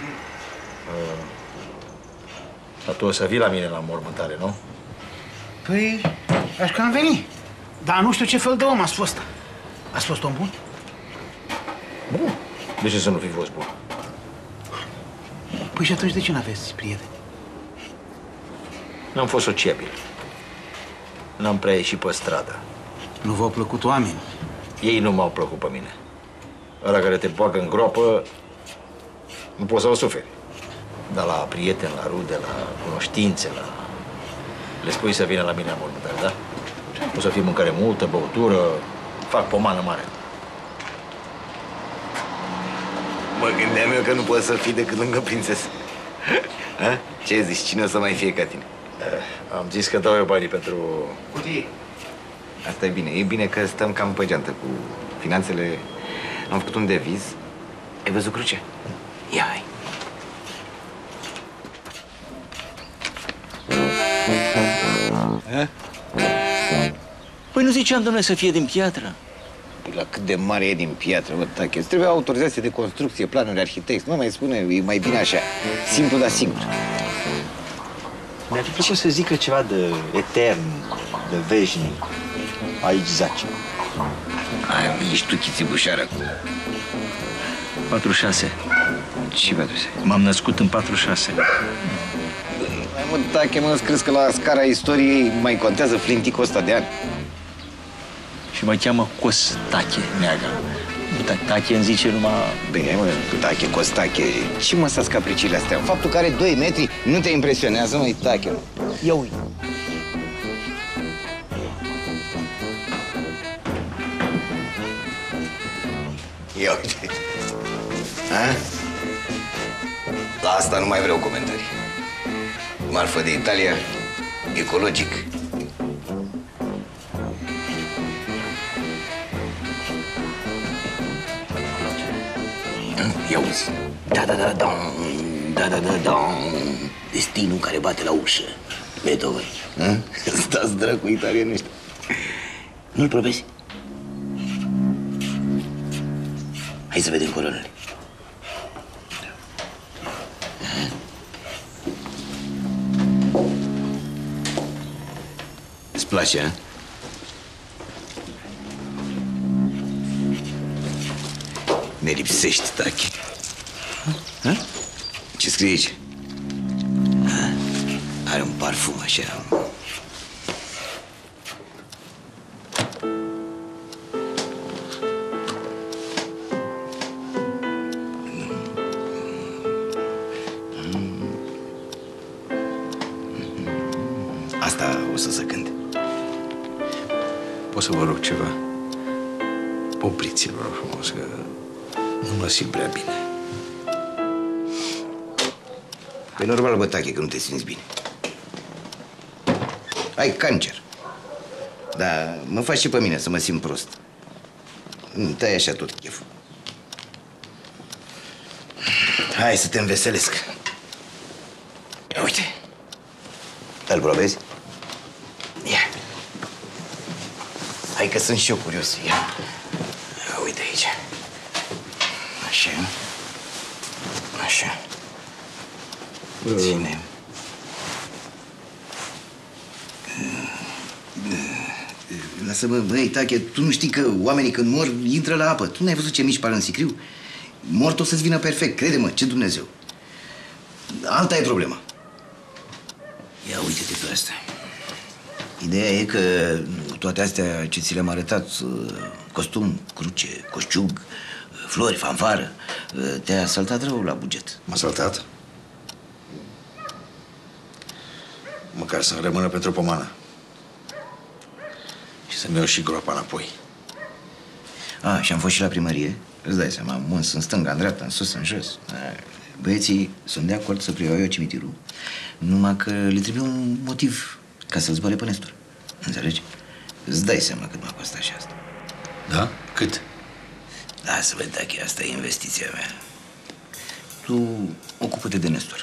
S2: Dar tu o să vii la mine la mormântare, nu?
S22: Păi, aș cam veni. Dar nu știu ce fel de om ați fost. Ați fost om bun?
S2: Bun. De ce să nu fi fost bun?
S22: Păi și atunci de ce n-aveți prieteni?
S2: N-am fost sociabil. N-am prea ieșit pe stradă.
S22: Nu v-au plăcut oameni?
S2: Ei nu m-au plăcut pe mine. Ăla care te bagă în groapă, nu poți să o suferi. Dar la prieteni, la rude, la cunoștințe, la... Le spui să vină la mine la mormântare, da? O să fie mâncare multă, băutură, fac pomană mare.
S12: Mă gândeam eu că nu poți să fii decât lângă prințesă. Ha? Ce zici? Cine o să mai fie ca tine?
S2: Am zis că dau eu banii pentru...
S22: Cutie.
S12: Asta e bine. E bine că stăm cam pe geantă cu finanțele. Am făcut un deviz. Ai văzut crucea? Ia, hai.
S14: Păi nu ziceam, domnule, să fie din piatră?
S12: La cât de mare e din piatră, bă, Tache. Îți trebuie autorizație de construcție, planuri, arhitect. Nu mai spune, e mai bine așa. Simplu, dar sigur.
S14: Mi-ar fi plăcut să zică ceva de etern, de veșnic. Aici zace.
S12: Ai, ești tu chițibușară.
S14: 46.
S12: Ce 46?
S14: M-am născut în 46.
S12: Mai mă, Tache, mă, crezi că la scara istoriei mai contează flinticul ăsta de ani?
S14: Și mă cheamă Costache Neaga. Tache îmi zice numai...
S12: Bine, mă, Tache, Costache, ce mă stați capriciile astea? Faptul că are 2 metri nu te impresionează, măi, Tache, mă? Ia uite. Ia uite. A? La asta nu mai vreau comentarii. Marfă de Italia, ecologic. Ia uzi. Da. Destinul care bate la ușă. Beethoven. Stați dracu italieni ăștia. Nu-l probezi? Hai să vedem colonele. Îți place, a? Ne lipsești, Tachi. Ha? Ce scrie aici? Ha? Are un parfum așa. Asta o să se cânte.
S19: Pot să vă rog ceva? Opriți-l, vă rog frumos, că nu mă simt prea bine.
S12: Păi normal, bă, Tache, că nu te simți bine. Ai cancer. Dar mă faci și pe mine să mă simt prost. Tai așa tot cheful. Hai să te înveselesc. Ia uite. Îl probezi? Ia. Hai că sunt și eu curios. Ia. Ia uite aici. Așa. Așa. Ține. Lasă-mă, băi, Tache, tu nu știi că oamenii când mor intră la apă. Tu n-ai văzut ce mici par în sicriu? Mort o să-ți vină perfect, crede-mă, ce Dumnezeu. Alta e problema. Ia uite-te pe asta. Ideea e că toate astea ce ți le-am arătat, costum, cruce, coșciug, flori, fanfară, te-a asaltat rău la buget.
S19: M-a asaltat? Măcar să-mi rămână pentru pomană. Și să-mi iau și groapa înapoi.
S12: A, și am fost și la primărie. Îți dai seama, am muns în stânga, în dreapta, în sus, în jos. Băieții sunt de acord să preiau eu cimitirul, numai că le trebuie un motiv ca să-l zboare pe Nestor. Înțelegi? Îți dai seama cât m-a costat și asta.
S19: Da? Cât?
S12: Lasă-vă, Tache, asta e investiția mea. Tu ocupă-te de Nestor.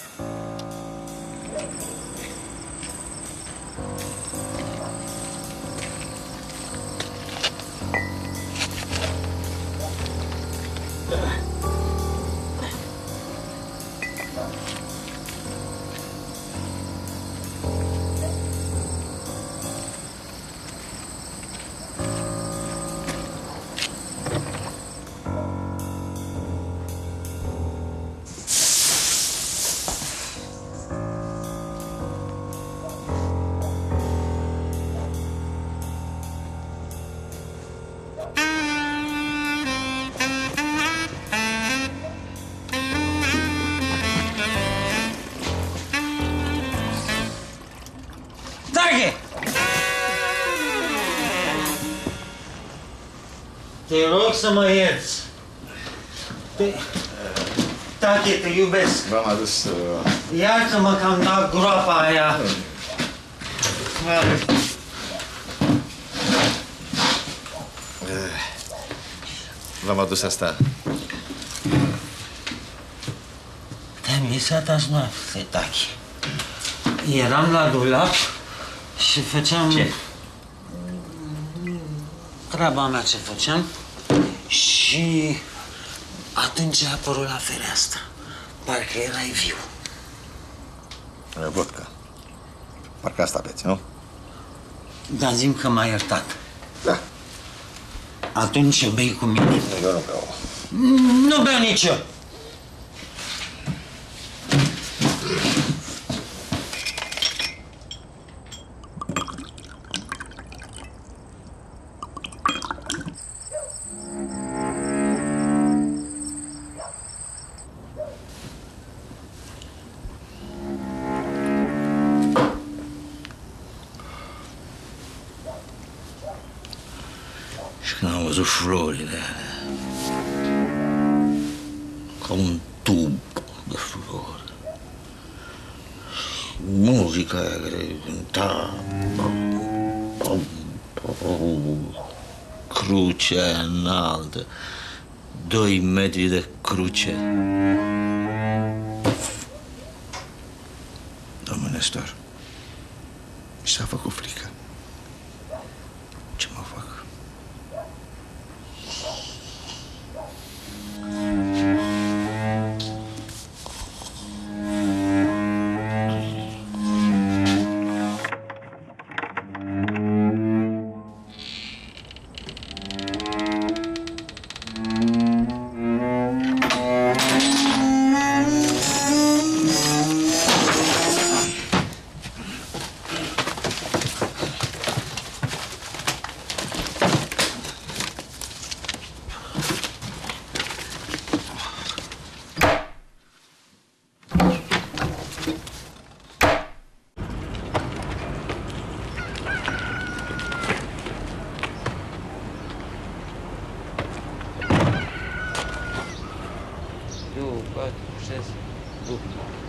S17: Te rog să mă ierți. Tache, te iubesc.
S2: V-am adus...
S17: Iartă-mă că am dat groapa aia.
S2: V-am adus asta.
S17: Te-am lăsat azi noapte, Tache. Eram la dulap și făceam...
S2: Ce?
S17: Treaba mea ce făceam și atunci a apărut la fereastră. Parcă erai viu.
S2: Vodka. Parcă asta beți, nu?
S17: Dar zi-mi că m-ai iertat.
S2: Da.
S17: Atunci bei cu mine.
S2: Eu nu beau.
S17: Nu beau nici eu.
S14: Când am văzut florile alea, ca un tub de flori, muzica aia care cânta, crucea aia înaltă, 2 metri de cruce.
S12: Domnul Nestor, mi s-a făcut frică. Ce mă fac?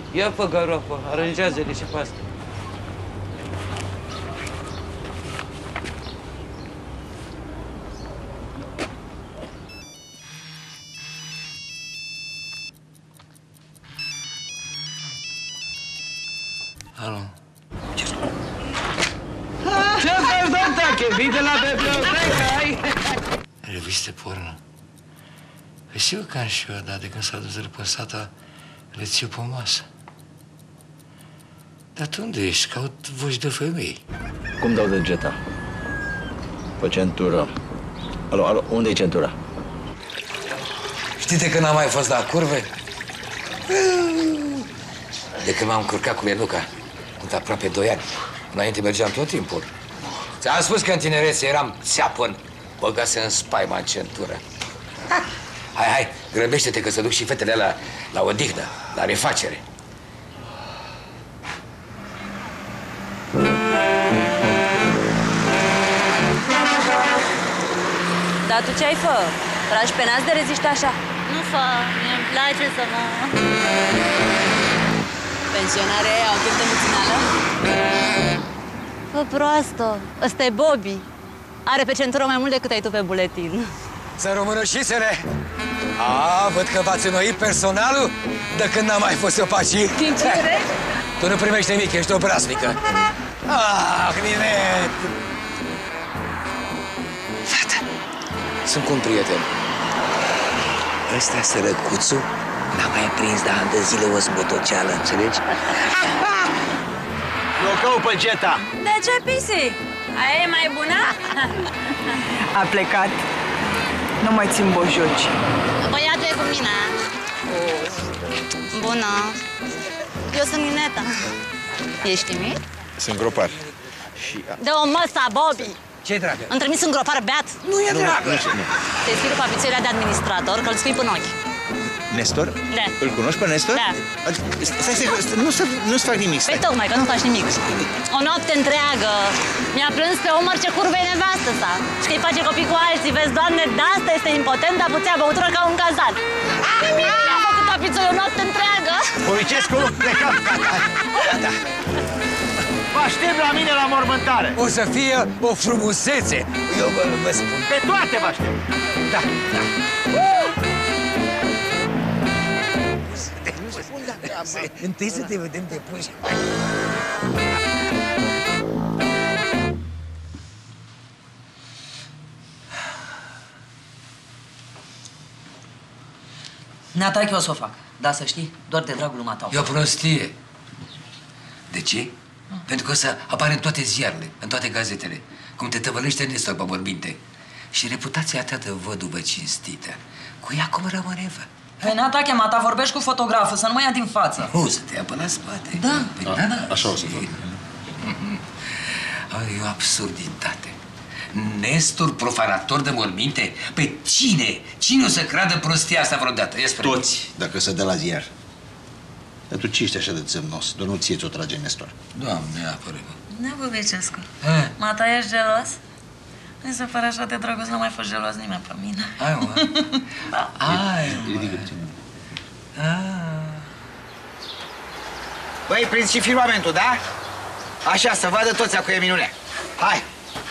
S17: Ia pe garoafă, aranjează-le și pe asta.
S10: Alo.
S8: Ce faci, Tache? Vii de la bibliotecă, ai?
S10: Reviste porno. Păi sigur că am și eu, dar de când s-a dus răpăsata, le țiu pe masă. Dar tu unde ești? Caut voci de femei.
S14: Cum dau degeta? Pe centură. Alo, unde e centura?
S10: Știi de când n-am mai fost la curve? De când m-am încurcat cu Lenuca. Sunt aproape 2 ani. Înainte mergeam tot timpul. Ți-am spus că în tinerețe eram țeapăn. Băgase în spaima în centură. Hai, grăbește-te că să duc și fetele alea la odihnă, la refacere.
S5: Dar tu ce-ai fă? Tragi pe nas de reziști așa? Nu fă, mie-mi place să mă... Pensionare au chef de muținală? Fă proastă, ăsta e Bobby. Are pe centură mai mult decât ai tu pe buletin.
S10: Să românășițele! Văd că v-ați înnoit personalul de când n-am mai fost eu pe aici.
S5: Din ce crezi?
S10: Tu nu primești nimic, ești o brasnică. Ninet! Fata, sunt cu un prieten. Ăsta, sărăcuțul, n-a mai prins de ani de zile o smotoceală, înțelegi?
S8: Locău pe Geta.
S5: De ce, Pisi? Aia e mai bună?
S9: A plecat. Nu mai țin bojoci.
S5: Băiatul e cu mine. Bună. Eu sunt Nineta. Ești timid?
S2: Sunt gropar.
S5: Dă-o măsa, Bobby!
S10: Ce-i, dragă?
S5: Îmi trimis un gropar beat.
S10: Nu e dragă!
S5: Te scrii pe abițuirea de administrator, că îl scrii până ochi.
S2: Nestor?
S5: Da.
S2: Îl cunoști pe Nestor?
S5: Da.
S2: Stai, nu-ți fac nimic, stai.
S5: Păi tocmai, că nu faci nimic. O noapte întreagă mi-a plâns pe umăr ce curvă e nevastă sa. Și că îi face copii cu alții. Vezi, Doamne, de-asta este impotent, dar puțea băutură ca un cazan. Mi-a făcut apițul o noapte întreagă.
S8: Povicescu, plecăm. Gata. Vă aștept la mine la mormântare.
S10: O să fie o frumusețe. Eu vă spun.
S8: Pe toate vă aștept.
S10: Da. Întâi să te vedem de puși.
S6: Neatache o să o fac, dar să știi, doar de dragul lui Matau.
S10: E o prostie. De ce? Pentru că o să apare în toate ziarele, în toate gazetele, cum te tăvălește Nestor pe vorbinte. Și reputația ta de văduvă cinstită, cu ea cum rămâne, vă?
S6: Păi, Neatache, Mata, vorbești cu fotograful, să nu mă ia din față.
S10: O, să te ia până la spate.
S6: Da.
S10: Așa o să fac. E o absurditate. Nestor, profanator de morminte? Pe cine? Cine o să creadă prostia asta vreodată?
S14: Toți, dacă se dă la ziar. Dar tu ce ești așa de țemnos? Doar nu ție ți-o trage Nestor.
S10: Doamne, apără-mă.
S5: Nebubicescu. Mata, ești gelos? Mi se pare așa de drăguț, n-a mai fost gelos nimeni pe mine.
S10: Hai, mă.
S5: Da.
S14: Ridică-te.
S12: Băi, prins și filmamentul, da? Așa, să vadă toți acum e minune. Hai!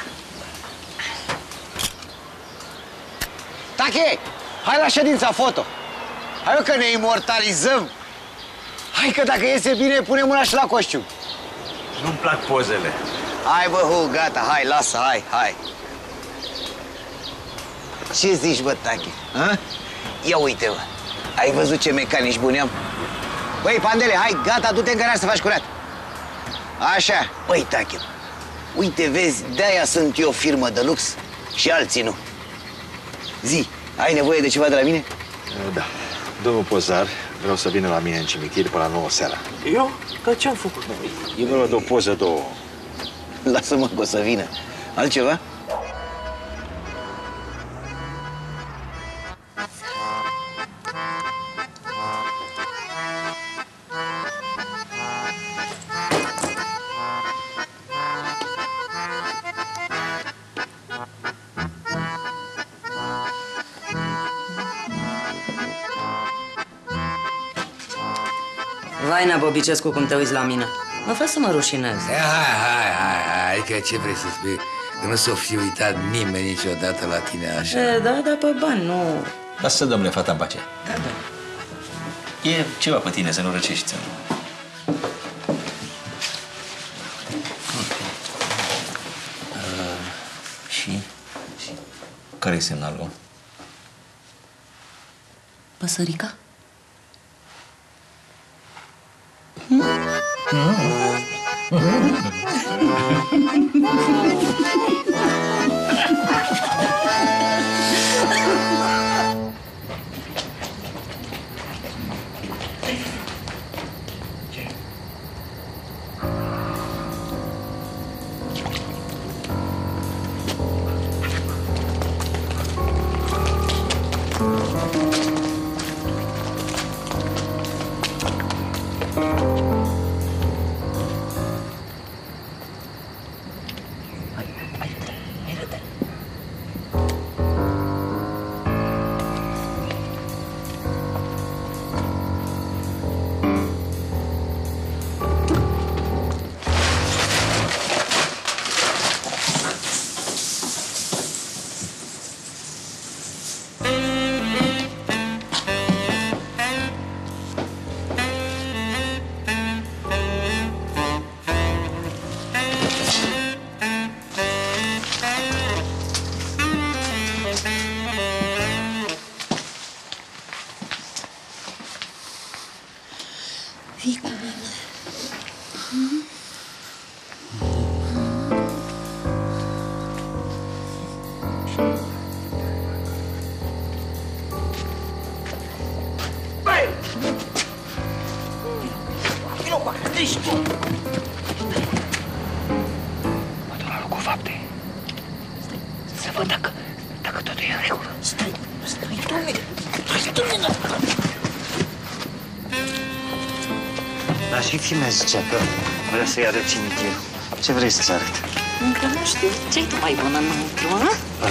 S12: Tache! Hai la ședința foto! Hai, că ne imortalizăm! Hai că dacă iese bine, punem mâna și la coșcium.
S8: Nu-mi plac pozele.
S12: Hai, bă, gata, hai, lasă, hai. Ce zici, bă, Tache? A? Ia uite, bă. Ai văzut ce mecanici buni am? Băi, Pandele, hai, gata, du-te în garaj să faci curat. Așa. Băi, Tache, uite, vezi, de-aia sunt eu firmă de lux și alții nu. Zi, ai nevoie de ceva de la mine?
S2: Da. Domnul Pozar, vreau să vină la mine în cimitir până la 9 seara.
S18: Eu? Dar ce-am făcut?
S2: E vorba de o poză, două.
S12: Lasă-mă că o să vină. Altceva?
S6: Hai, Nabobicescu, cum te uiți la mine. Mă fă să mă rușinez.
S10: Hai, adică ce vrei să spui? Că nu s-o fi uitat nimeni niciodată la tine așa.
S6: Da, pe bani, nu...
S14: Lasă, domnule, fata în pace. E ceva pe tine, să nu răcești. Și? Care-i semnalul?
S6: Păsărica?
S5: Vii cu mine.
S10: Vino cu acolo, treci tu! Mă duc la locul faptei. Să văd dacă totul e în regulă. Stai, domnule!
S1: Dar și fimea zicea că vrea să-i arăt cimitirul. Ce vrei să-ți arăt?
S5: Încă nu știu. Ce-i tu mai bună înăuntru, hă?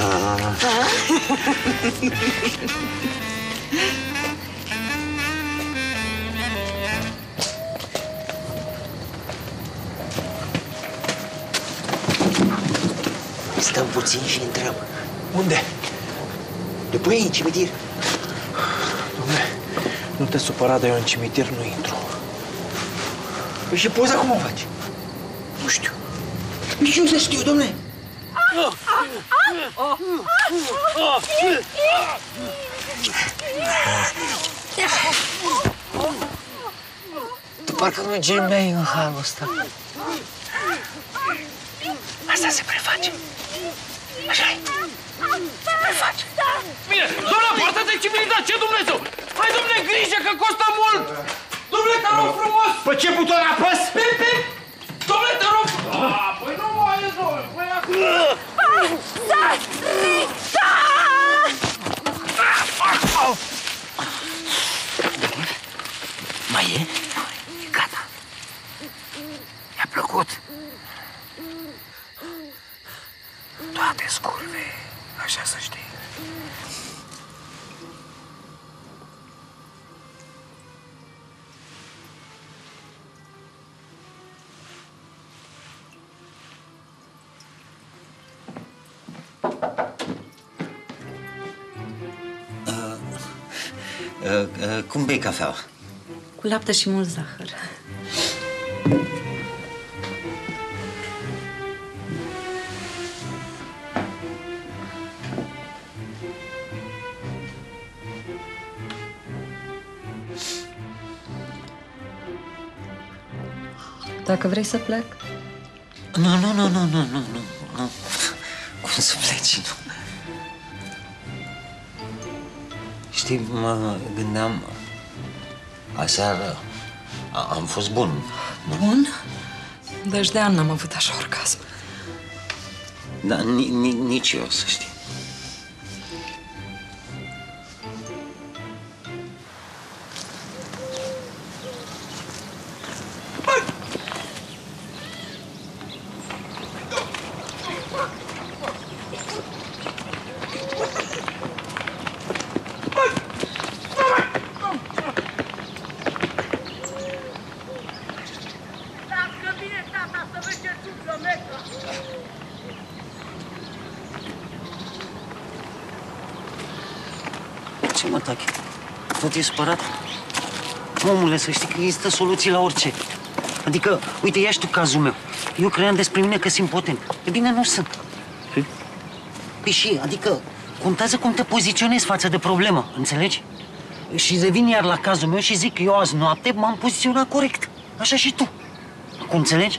S1: Stăm puțin și intrăm. Unde? După ei, în cimitir.
S18: Dom'le, nu te supăra, dar eu în cimitir nu intru.
S1: Păi și poza cum o faci? Nu știu. Nici nu să știu, dom'le. Tu parcă nu gemeai în halul ăsta. Asta se preface. Așa-i. Se preface.
S15: Bine, doamna, poartă-te civilizație, ce Dumnezeu! Hai, dom'le, grijă că costă mult! Dom'le, te rog frumos!
S2: Pe ce buton apăs?
S15: Dom'le, te rog! Păi nu mai e, dom'le, păi acum...
S10: Mai e? E gata. Mi-a plăcut. Toate scurve, așa să știi.
S14: Cum bei cafeaua?
S6: Cu lapte și mult zahăr. Dacă vrei să plec?
S14: Nu. Cum să pleci, nu? Știi, mă gândeam... Aseară am fost bun.
S6: Bun? Deci de ani n-am avut așa orgasm.
S14: Da, nici eu, să știi.
S17: Ce mă, Tache? Tot e supărat? Omule, să știi că există soluții la orice. Adică, uite, ia și tu cazul meu. Eu credeam despre mine că sunt impotent. E bine, nu sunt. Păi și, adică, contează cum te poziționezi față de problemă, înțelegi? Și revin iar la cazul meu și zic că eu azi noapte m-am poziționat corect. Așa și tu. Acum înțelegi?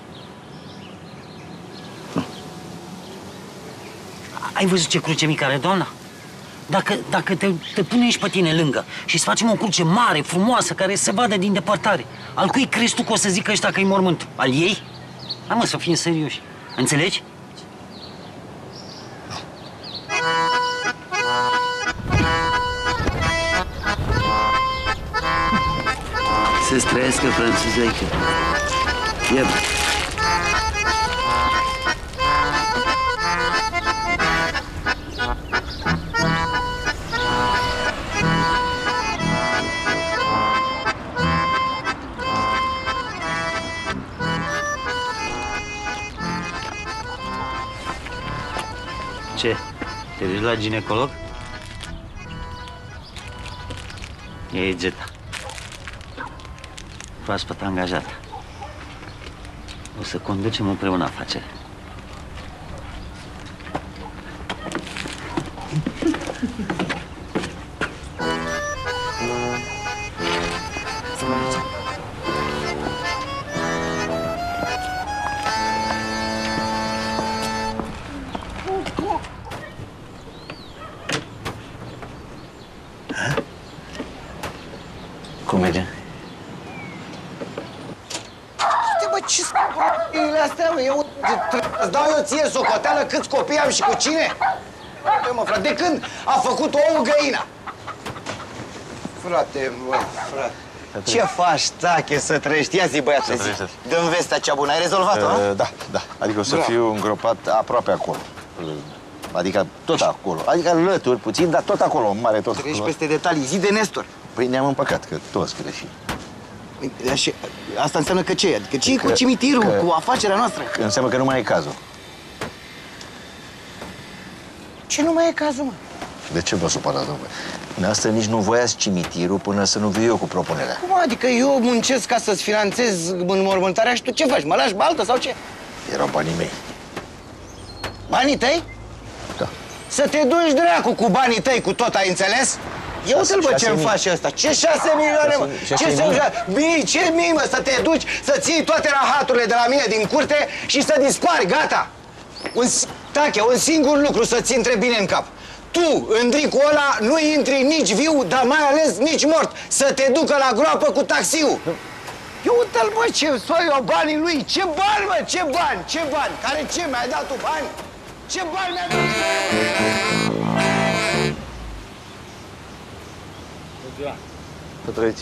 S17: Ai văzut ce cruce mică are doamna? Dacă te pune aici pe tine lângă și îți facem o cruce mare, frumoasă, care se vadă din depărtare, al cui crezi tu că o să zică ăștia că-i mormânt? Al ei? Hai mă, să fim serioși. Înțelegi? Să-ți trăiască franțuzaică. Ia ce? Te duci la ginecolog? E Geta. Proaspăt angajată. O să conducem împreună afacerea. Cum merge?
S2: Ce scurile astea, mă? Îți dau eu ție socoteală câți copii am și cu cine? Uite, mă, frate, de când a făcut omul găina? Frate, mă, frate. Ce faci, Tache, să trăiești? Ia zi, băiatul, zi. Dă-mi vestea cea bună. Ai rezolvat-o, nu?
S14: Da. Adică o să fiu îngropat aproape acolo. Adică tot acolo. Adică lături puțin, dar tot acolo, în mare, tot acolo.
S2: Treci peste detalii. Zi de Nestor.
S14: Păi ne-am împăcat, că toți greșim.
S2: Asta înseamnă că ce? Adică ce cu cimitirul, cu afacerea noastră?
S14: Înseamnă că nu mai e cazul.
S2: Ce nu mai e cazul, mă?
S14: De ce vă supărați, domnule? Dumneavoastră nici nu voiați cimitirul până să nu viu eu cu propunerea.
S2: Cum adică eu muncesc ca să-ți finanțez înmormântarea și tu ce faci? Mă lași baltă sau ce?
S14: Erau banii mei.
S2: Banii tăi?
S14: Da.
S2: Să te duci dracu cu banii tăi, cu tot, ai înțeles? Eu uite-l, bă, ce-mi faci ăsta. Ce 6 milioane, mă? Ce mii, mă, să te duci, să ții toate rahaturile de la mine din curte și să dispari, gata. Tache, un singur lucru să-ți intre bine în cap. Tu, în dricul ăla, nu intri nici viu, dar mai ales nici mort. Să te ducă la groapă cu taxiul. Eu uite-l, bă, ce soi eu banii lui. Ce bani, mă, ce bani, ce bani? Care ce, mi-ai dat tu bani? Ce bani mi-ai dat tu?
S14: Să trăiți.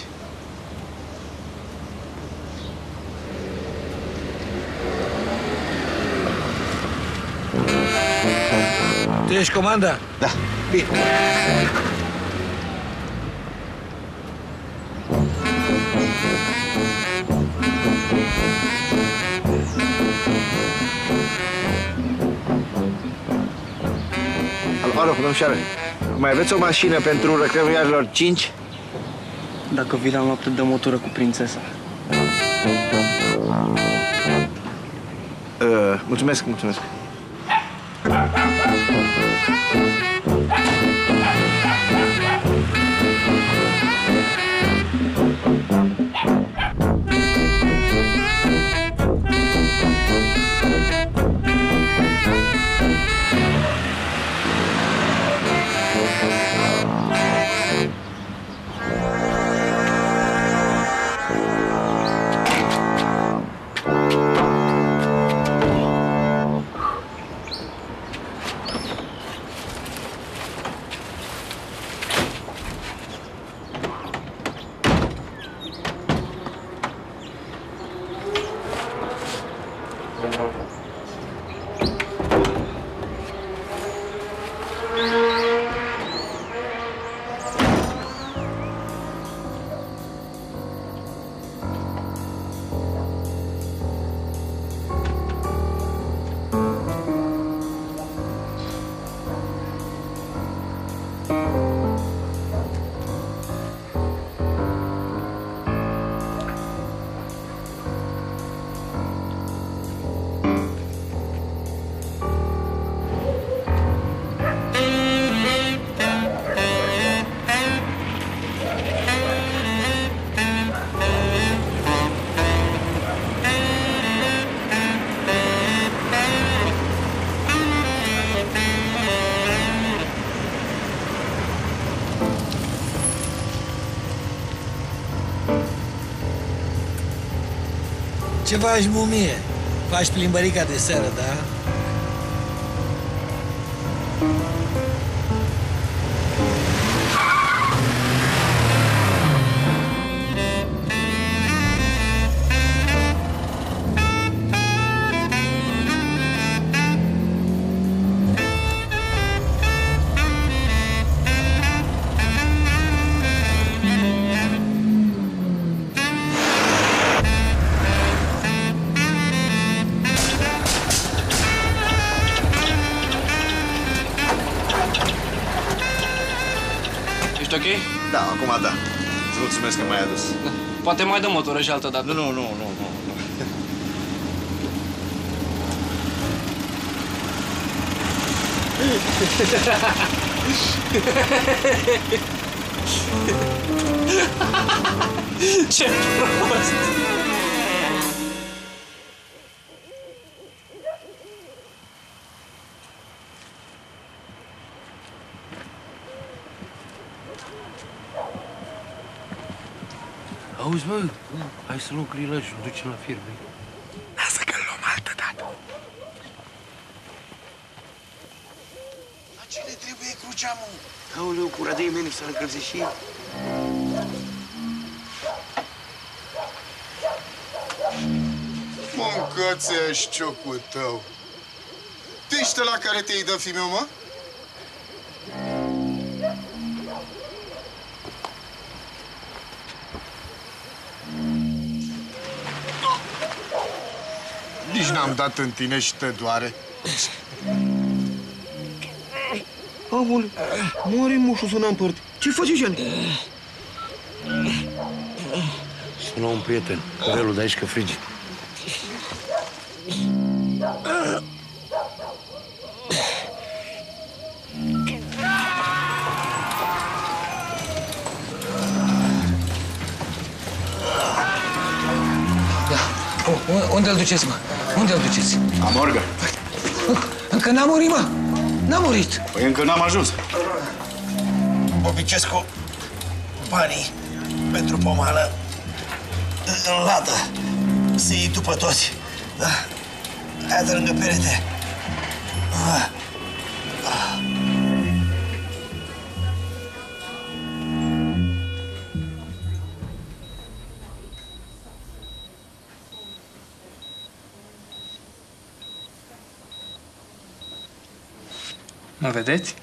S10: Tu ești comanda?
S14: Da.
S10: Bine.
S12: Alo, domnișoară, mai aveți o mașină pentru recreviarilor 5?
S7: Dacă vi l-am luat de motoră cu prințesa.
S12: Mulțumesc.
S19: Ce faci, mumie? Faci plimbărica de seară, da?
S15: Ești ok?
S2: Da, acum da. Îți mulțumesc că m-ai adus.
S15: Poate mai dăm motoră și altă dată.
S2: Nu.
S15: Ce prost!
S19: Auzi, mă, hai să luăm grilaj și o ducem la firme.
S10: Lasă că-l luăm altă dată.
S19: La ce le trebuie crucea, mă? Aoleu, curadei mele să încălzi și el.
S3: Mâncați-a șciocul tău. Tu ești ăla care te-ai dă fimeu, mă? Nici n-am dat în tine și te doare.
S19: Aoleu, moare moșul să n-am părt. Ce faci, Jean? Sună un prieten, Corelul de aici că frigid.
S10: Unde îl duceți, mă? Unde îl duceți?
S13: La morgă.
S10: Încă n-a murit, mă! N-a murit!
S13: Păi încă n-am ajuns.
S19: Bobicescu, banii pentru pomală în ladă. Să iei tu pe toți. Da? Aia de lângă perete.
S7: Mă vedeți?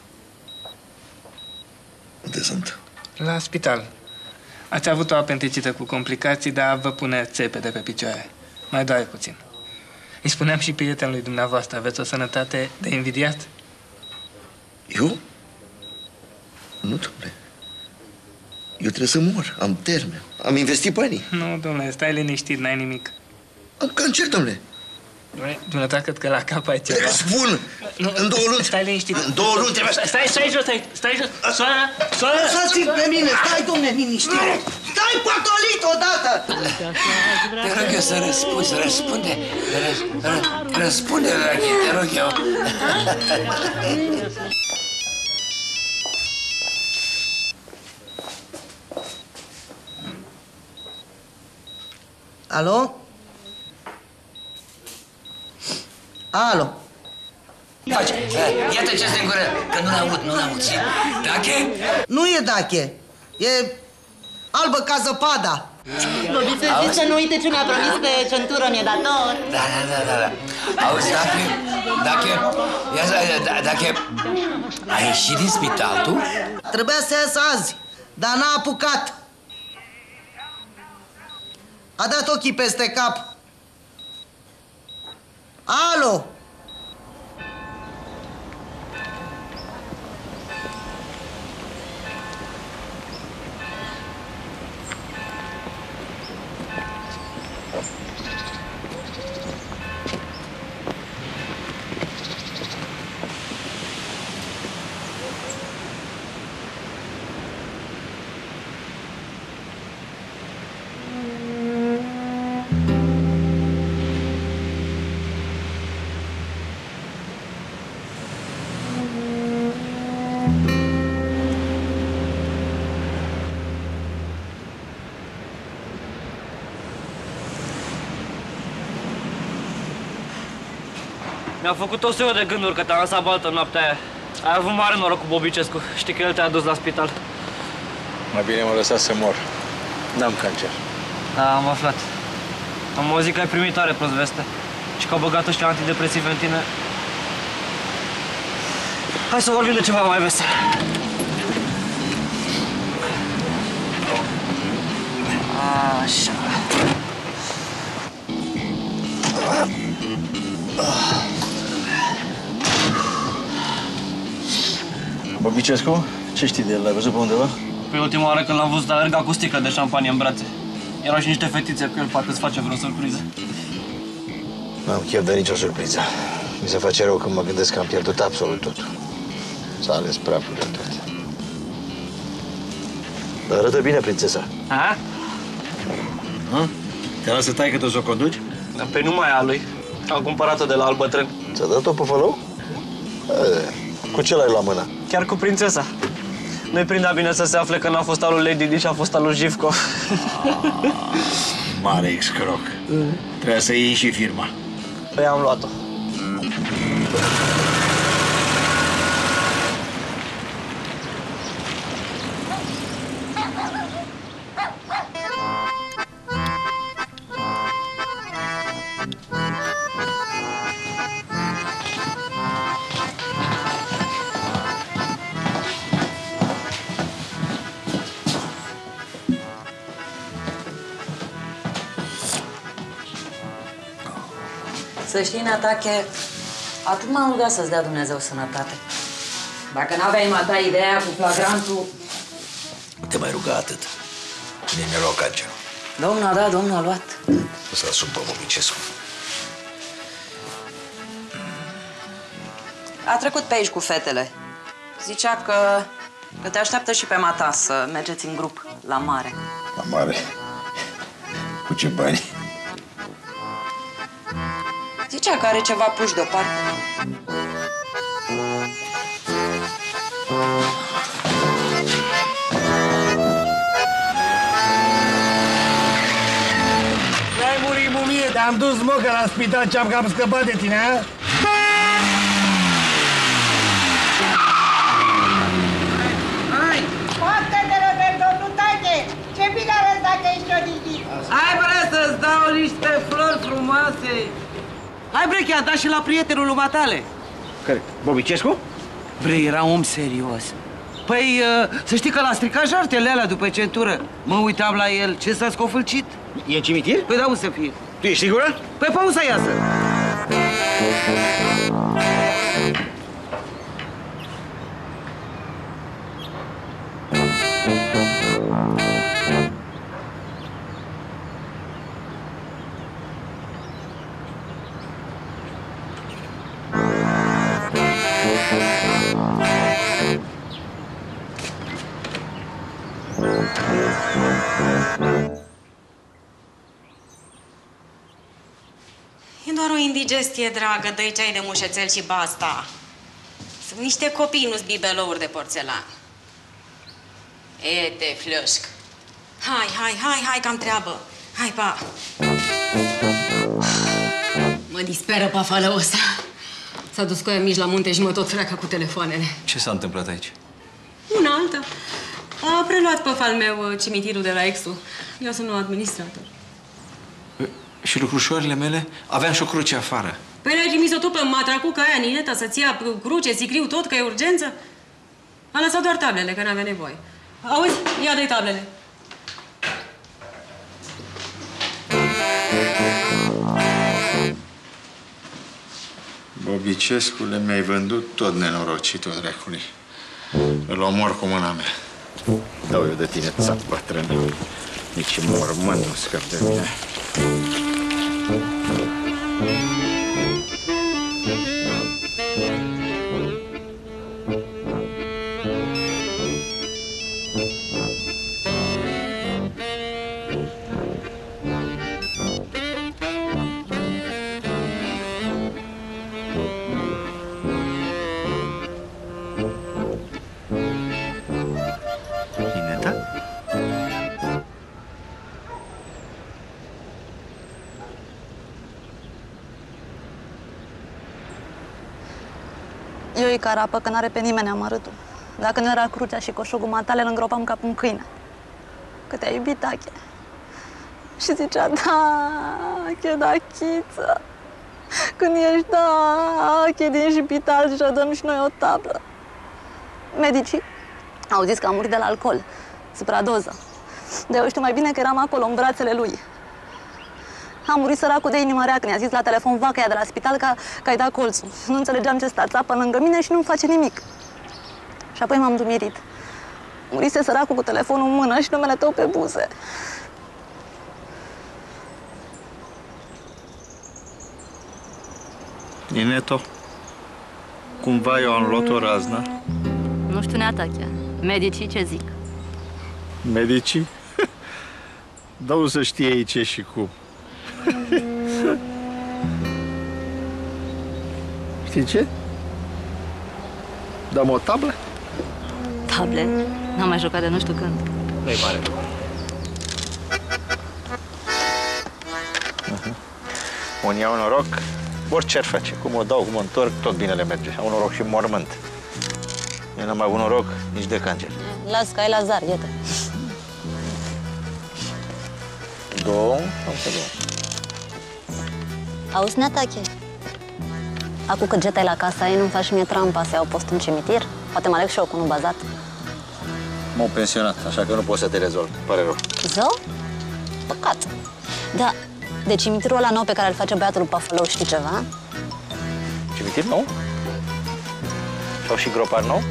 S19: Unde sunt?
S7: La spital. Ați avut o apendicită cu complicații, dar vă pune țepe de pe picioare. Mai doare puțin. Îi spuneam și prietenului dumneavoastră, aveți o sănătate de invidiat?
S19: Eu? Nu, domnule. Eu trebuie să mor. Am termen. Am investit banii.
S7: Nu, domnule, stai liniștit, n-ai nimic.
S19: Am cancer, domnule.
S7: Dumneata, cred că la cap ai ceva.
S19: Spun! În 2 luni.
S7: Stai liniștit.
S19: În 2 luni trebuie...
S7: Stai jos, stai jos. Soana!
S16: Lăsați-l pe mine, stai, domne, liniștire. Stai pătolit odată!
S10: Te rog eu să răspunzi, răspunde. Răspunde, draghi, te rog eu.
S16: Alo? Alo?
S10: Faci, iată ce-ți din gură, că nu-l aud, Dache?
S16: Nu e Dache, e albă ca zăpada.
S5: Bobby, să știți că nu uite ce mi-a promis pe centură, mi-e dator.
S10: Da. Auzi, Dache, ai ieșit din spital, tu?
S16: Trebuia să iasă azi, dar n-a apucat. A dat ochii peste cap. Alo?
S4: Mi-a făcut o serie de gânduri că te-am lăsat baltă noaptea aia. Ai avut mare noroc cu Bobicescu. Știi că el te-a dus la spital.
S21: Mai bine mă lăsa să mor. N-am cancer.
S4: Da, am aflat. Am auzit că ai primit tare prost veste. Și că au băgat ăștia antidepresive în tine. Hai să vorbim de ceva mai vesel. Așa.
S14: Bobicescu? Ce știi de el? L-ai văzut pe undeva?
S4: Pe ultima oară când l-am văzut, alerga cu sticlă de șampanie în brațe. Erau și niște fetițe cu el, poate îți face vreo surpriză.
S14: N-am chef de nicio surpriză. Mi se face rău când mă gândesc că am pierdut absolut totul. S-a ales praful de tot. Dar arătă bine, prințesa.
S4: A?
S14: Te lasă taică tu să o conduci?
S4: Pe numai a lui. Am cumpărat-o de la alt bătrân.
S14: Ți-a dat-o pe folou? Cu ce l-ai luat mâna?
S4: Chiar cu prințesa. Nu-i prindea bine să se afle că n-a fost al lui Lady Di și a fost al lui Jivco.
S14: Mare excroc. Trebuia să iei și firma.
S4: Păi am luat-o.
S6: Să știi, Natache, atât m-am rugat să-ți dea Dumnezeu sănătate. Dacă n-aveai mai ta ideea cu flagrantul...
S14: Nu te mai ruga atât. Nici mi-a luat cancerul.
S6: Domnul, da, domnul a luat.
S14: O să-l sun pe Bobicescu.
S6: A trecut pe aici cu fetele. Zicea că te așteaptă și pe mata să mergeți în grup la mare.
S14: La mare? Cu ce bani?
S6: Zicea că are ceva puși deoparte.
S22: N-ai murit, mumie, te-am dus moca la spital ce-am cam scăpat de tine, a?
S16: Hai! Poate-te, Robert, domnul Tache! Ce bine arăți dacă ești odihnit!
S20: Hai, bre, să-ți dau niște flori frumoase! Hai, bre, chiar da și la prietenul lui matale.
S2: Care? Bobicescu?
S20: Bre, era om serios. Păi, să știi că l-a stricat jartele alea după centură. Mă uitam la el, ce s-a scofâlcit?
S2: E în cimitir?
S20: Păi da, unde să fie?
S2: Tu ești sigură?
S20: Păi pe unde să iasă?
S23: E doar o indigestie, dragă, dă-i ceai de mușețel și basta. Sunt niște copii, nu-s bibelouri de porțelan. E, te flășc. Hai, că am treabă. Hai, pa. Mă disperă pafală ăsta. S-a dus cu ea mici la munte și mă tot freacă cu telefoanele.
S21: Ce s-a întâmplat aici?
S23: Una alta. A preluat pe al meu cimitirul de la Exu. Eu sunt nou administrator.
S21: Și lucrușoarele mele? Aveam și o cruce afară.
S23: Păi n-ai trimis-o tu pe matracu ca aia, Nineta, să-ți ia cruce, sicriu, tot, că e urgență? A lăsat doar tablele, că n-avea nevoie. Auzi, ia dă-i tablele.
S14: Bobicescule, mi-ai vândut tot nenorocitul dracului. Îl omor cu mâna mea. Dau eu de tine, țap bătrână. Nici mormânt nu scap de mine.
S5: Eu-i carapă că n-are pe nimeni amărâtul. Dacă nu era crucea și coșugul matale, îl îngropam ca un câine. Că te-a iubit, Tache. Și zicea, da, chiță. Când ești, Tache, din spital, zicea, dăm și noi o tablă. Medicii au zis că a murit de la alcool, supradoză. Dar eu știu mai bine că eram acolo, în brațele lui. A murit săracul de inimă rea, când i-a zis la telefon vaca ea de la spital că ai dat colțul. Nu înțelegeam ce sta țapă lângă mine și nu-mi face nimic. Și apoi m-am dumirit. Murise săracul cu telefonul în mână și numele tău pe buze.
S8: Nineto, cumva eu am luat o raznă.
S5: Nu știu, Neatache. Medicii ce zic?
S8: Medicii? Dau să știe ei ce și cum. Știi ce? Dăm o tablă?
S5: Table? N-am mai jucat de nu știu când.
S8: Nu-i mare.
S2: Un iau noroc, orice ar face, cum o dau, cum o întorc, tot bine le merge. Au noroc și în mormânt. Eu n-am avut noroc nici de cancer.
S5: Las că ai Lazar, iete.
S2: Două, am să două.
S5: Auzi, Neatache? Acum că jetai la casa ei, nu-mi faci mie trampa să iau post în cimitir? Poate mă aleg și eu cu unul bazat.
S2: M-au pensionat, așa că nu pot să te rezolv. Pare rău.
S5: Zău? Păcat. Da, de cimitirul ăla nou pe care îl face băiatul lui Pafălău, știi ceva?
S2: Cimitir nou? Sau și gropar nou?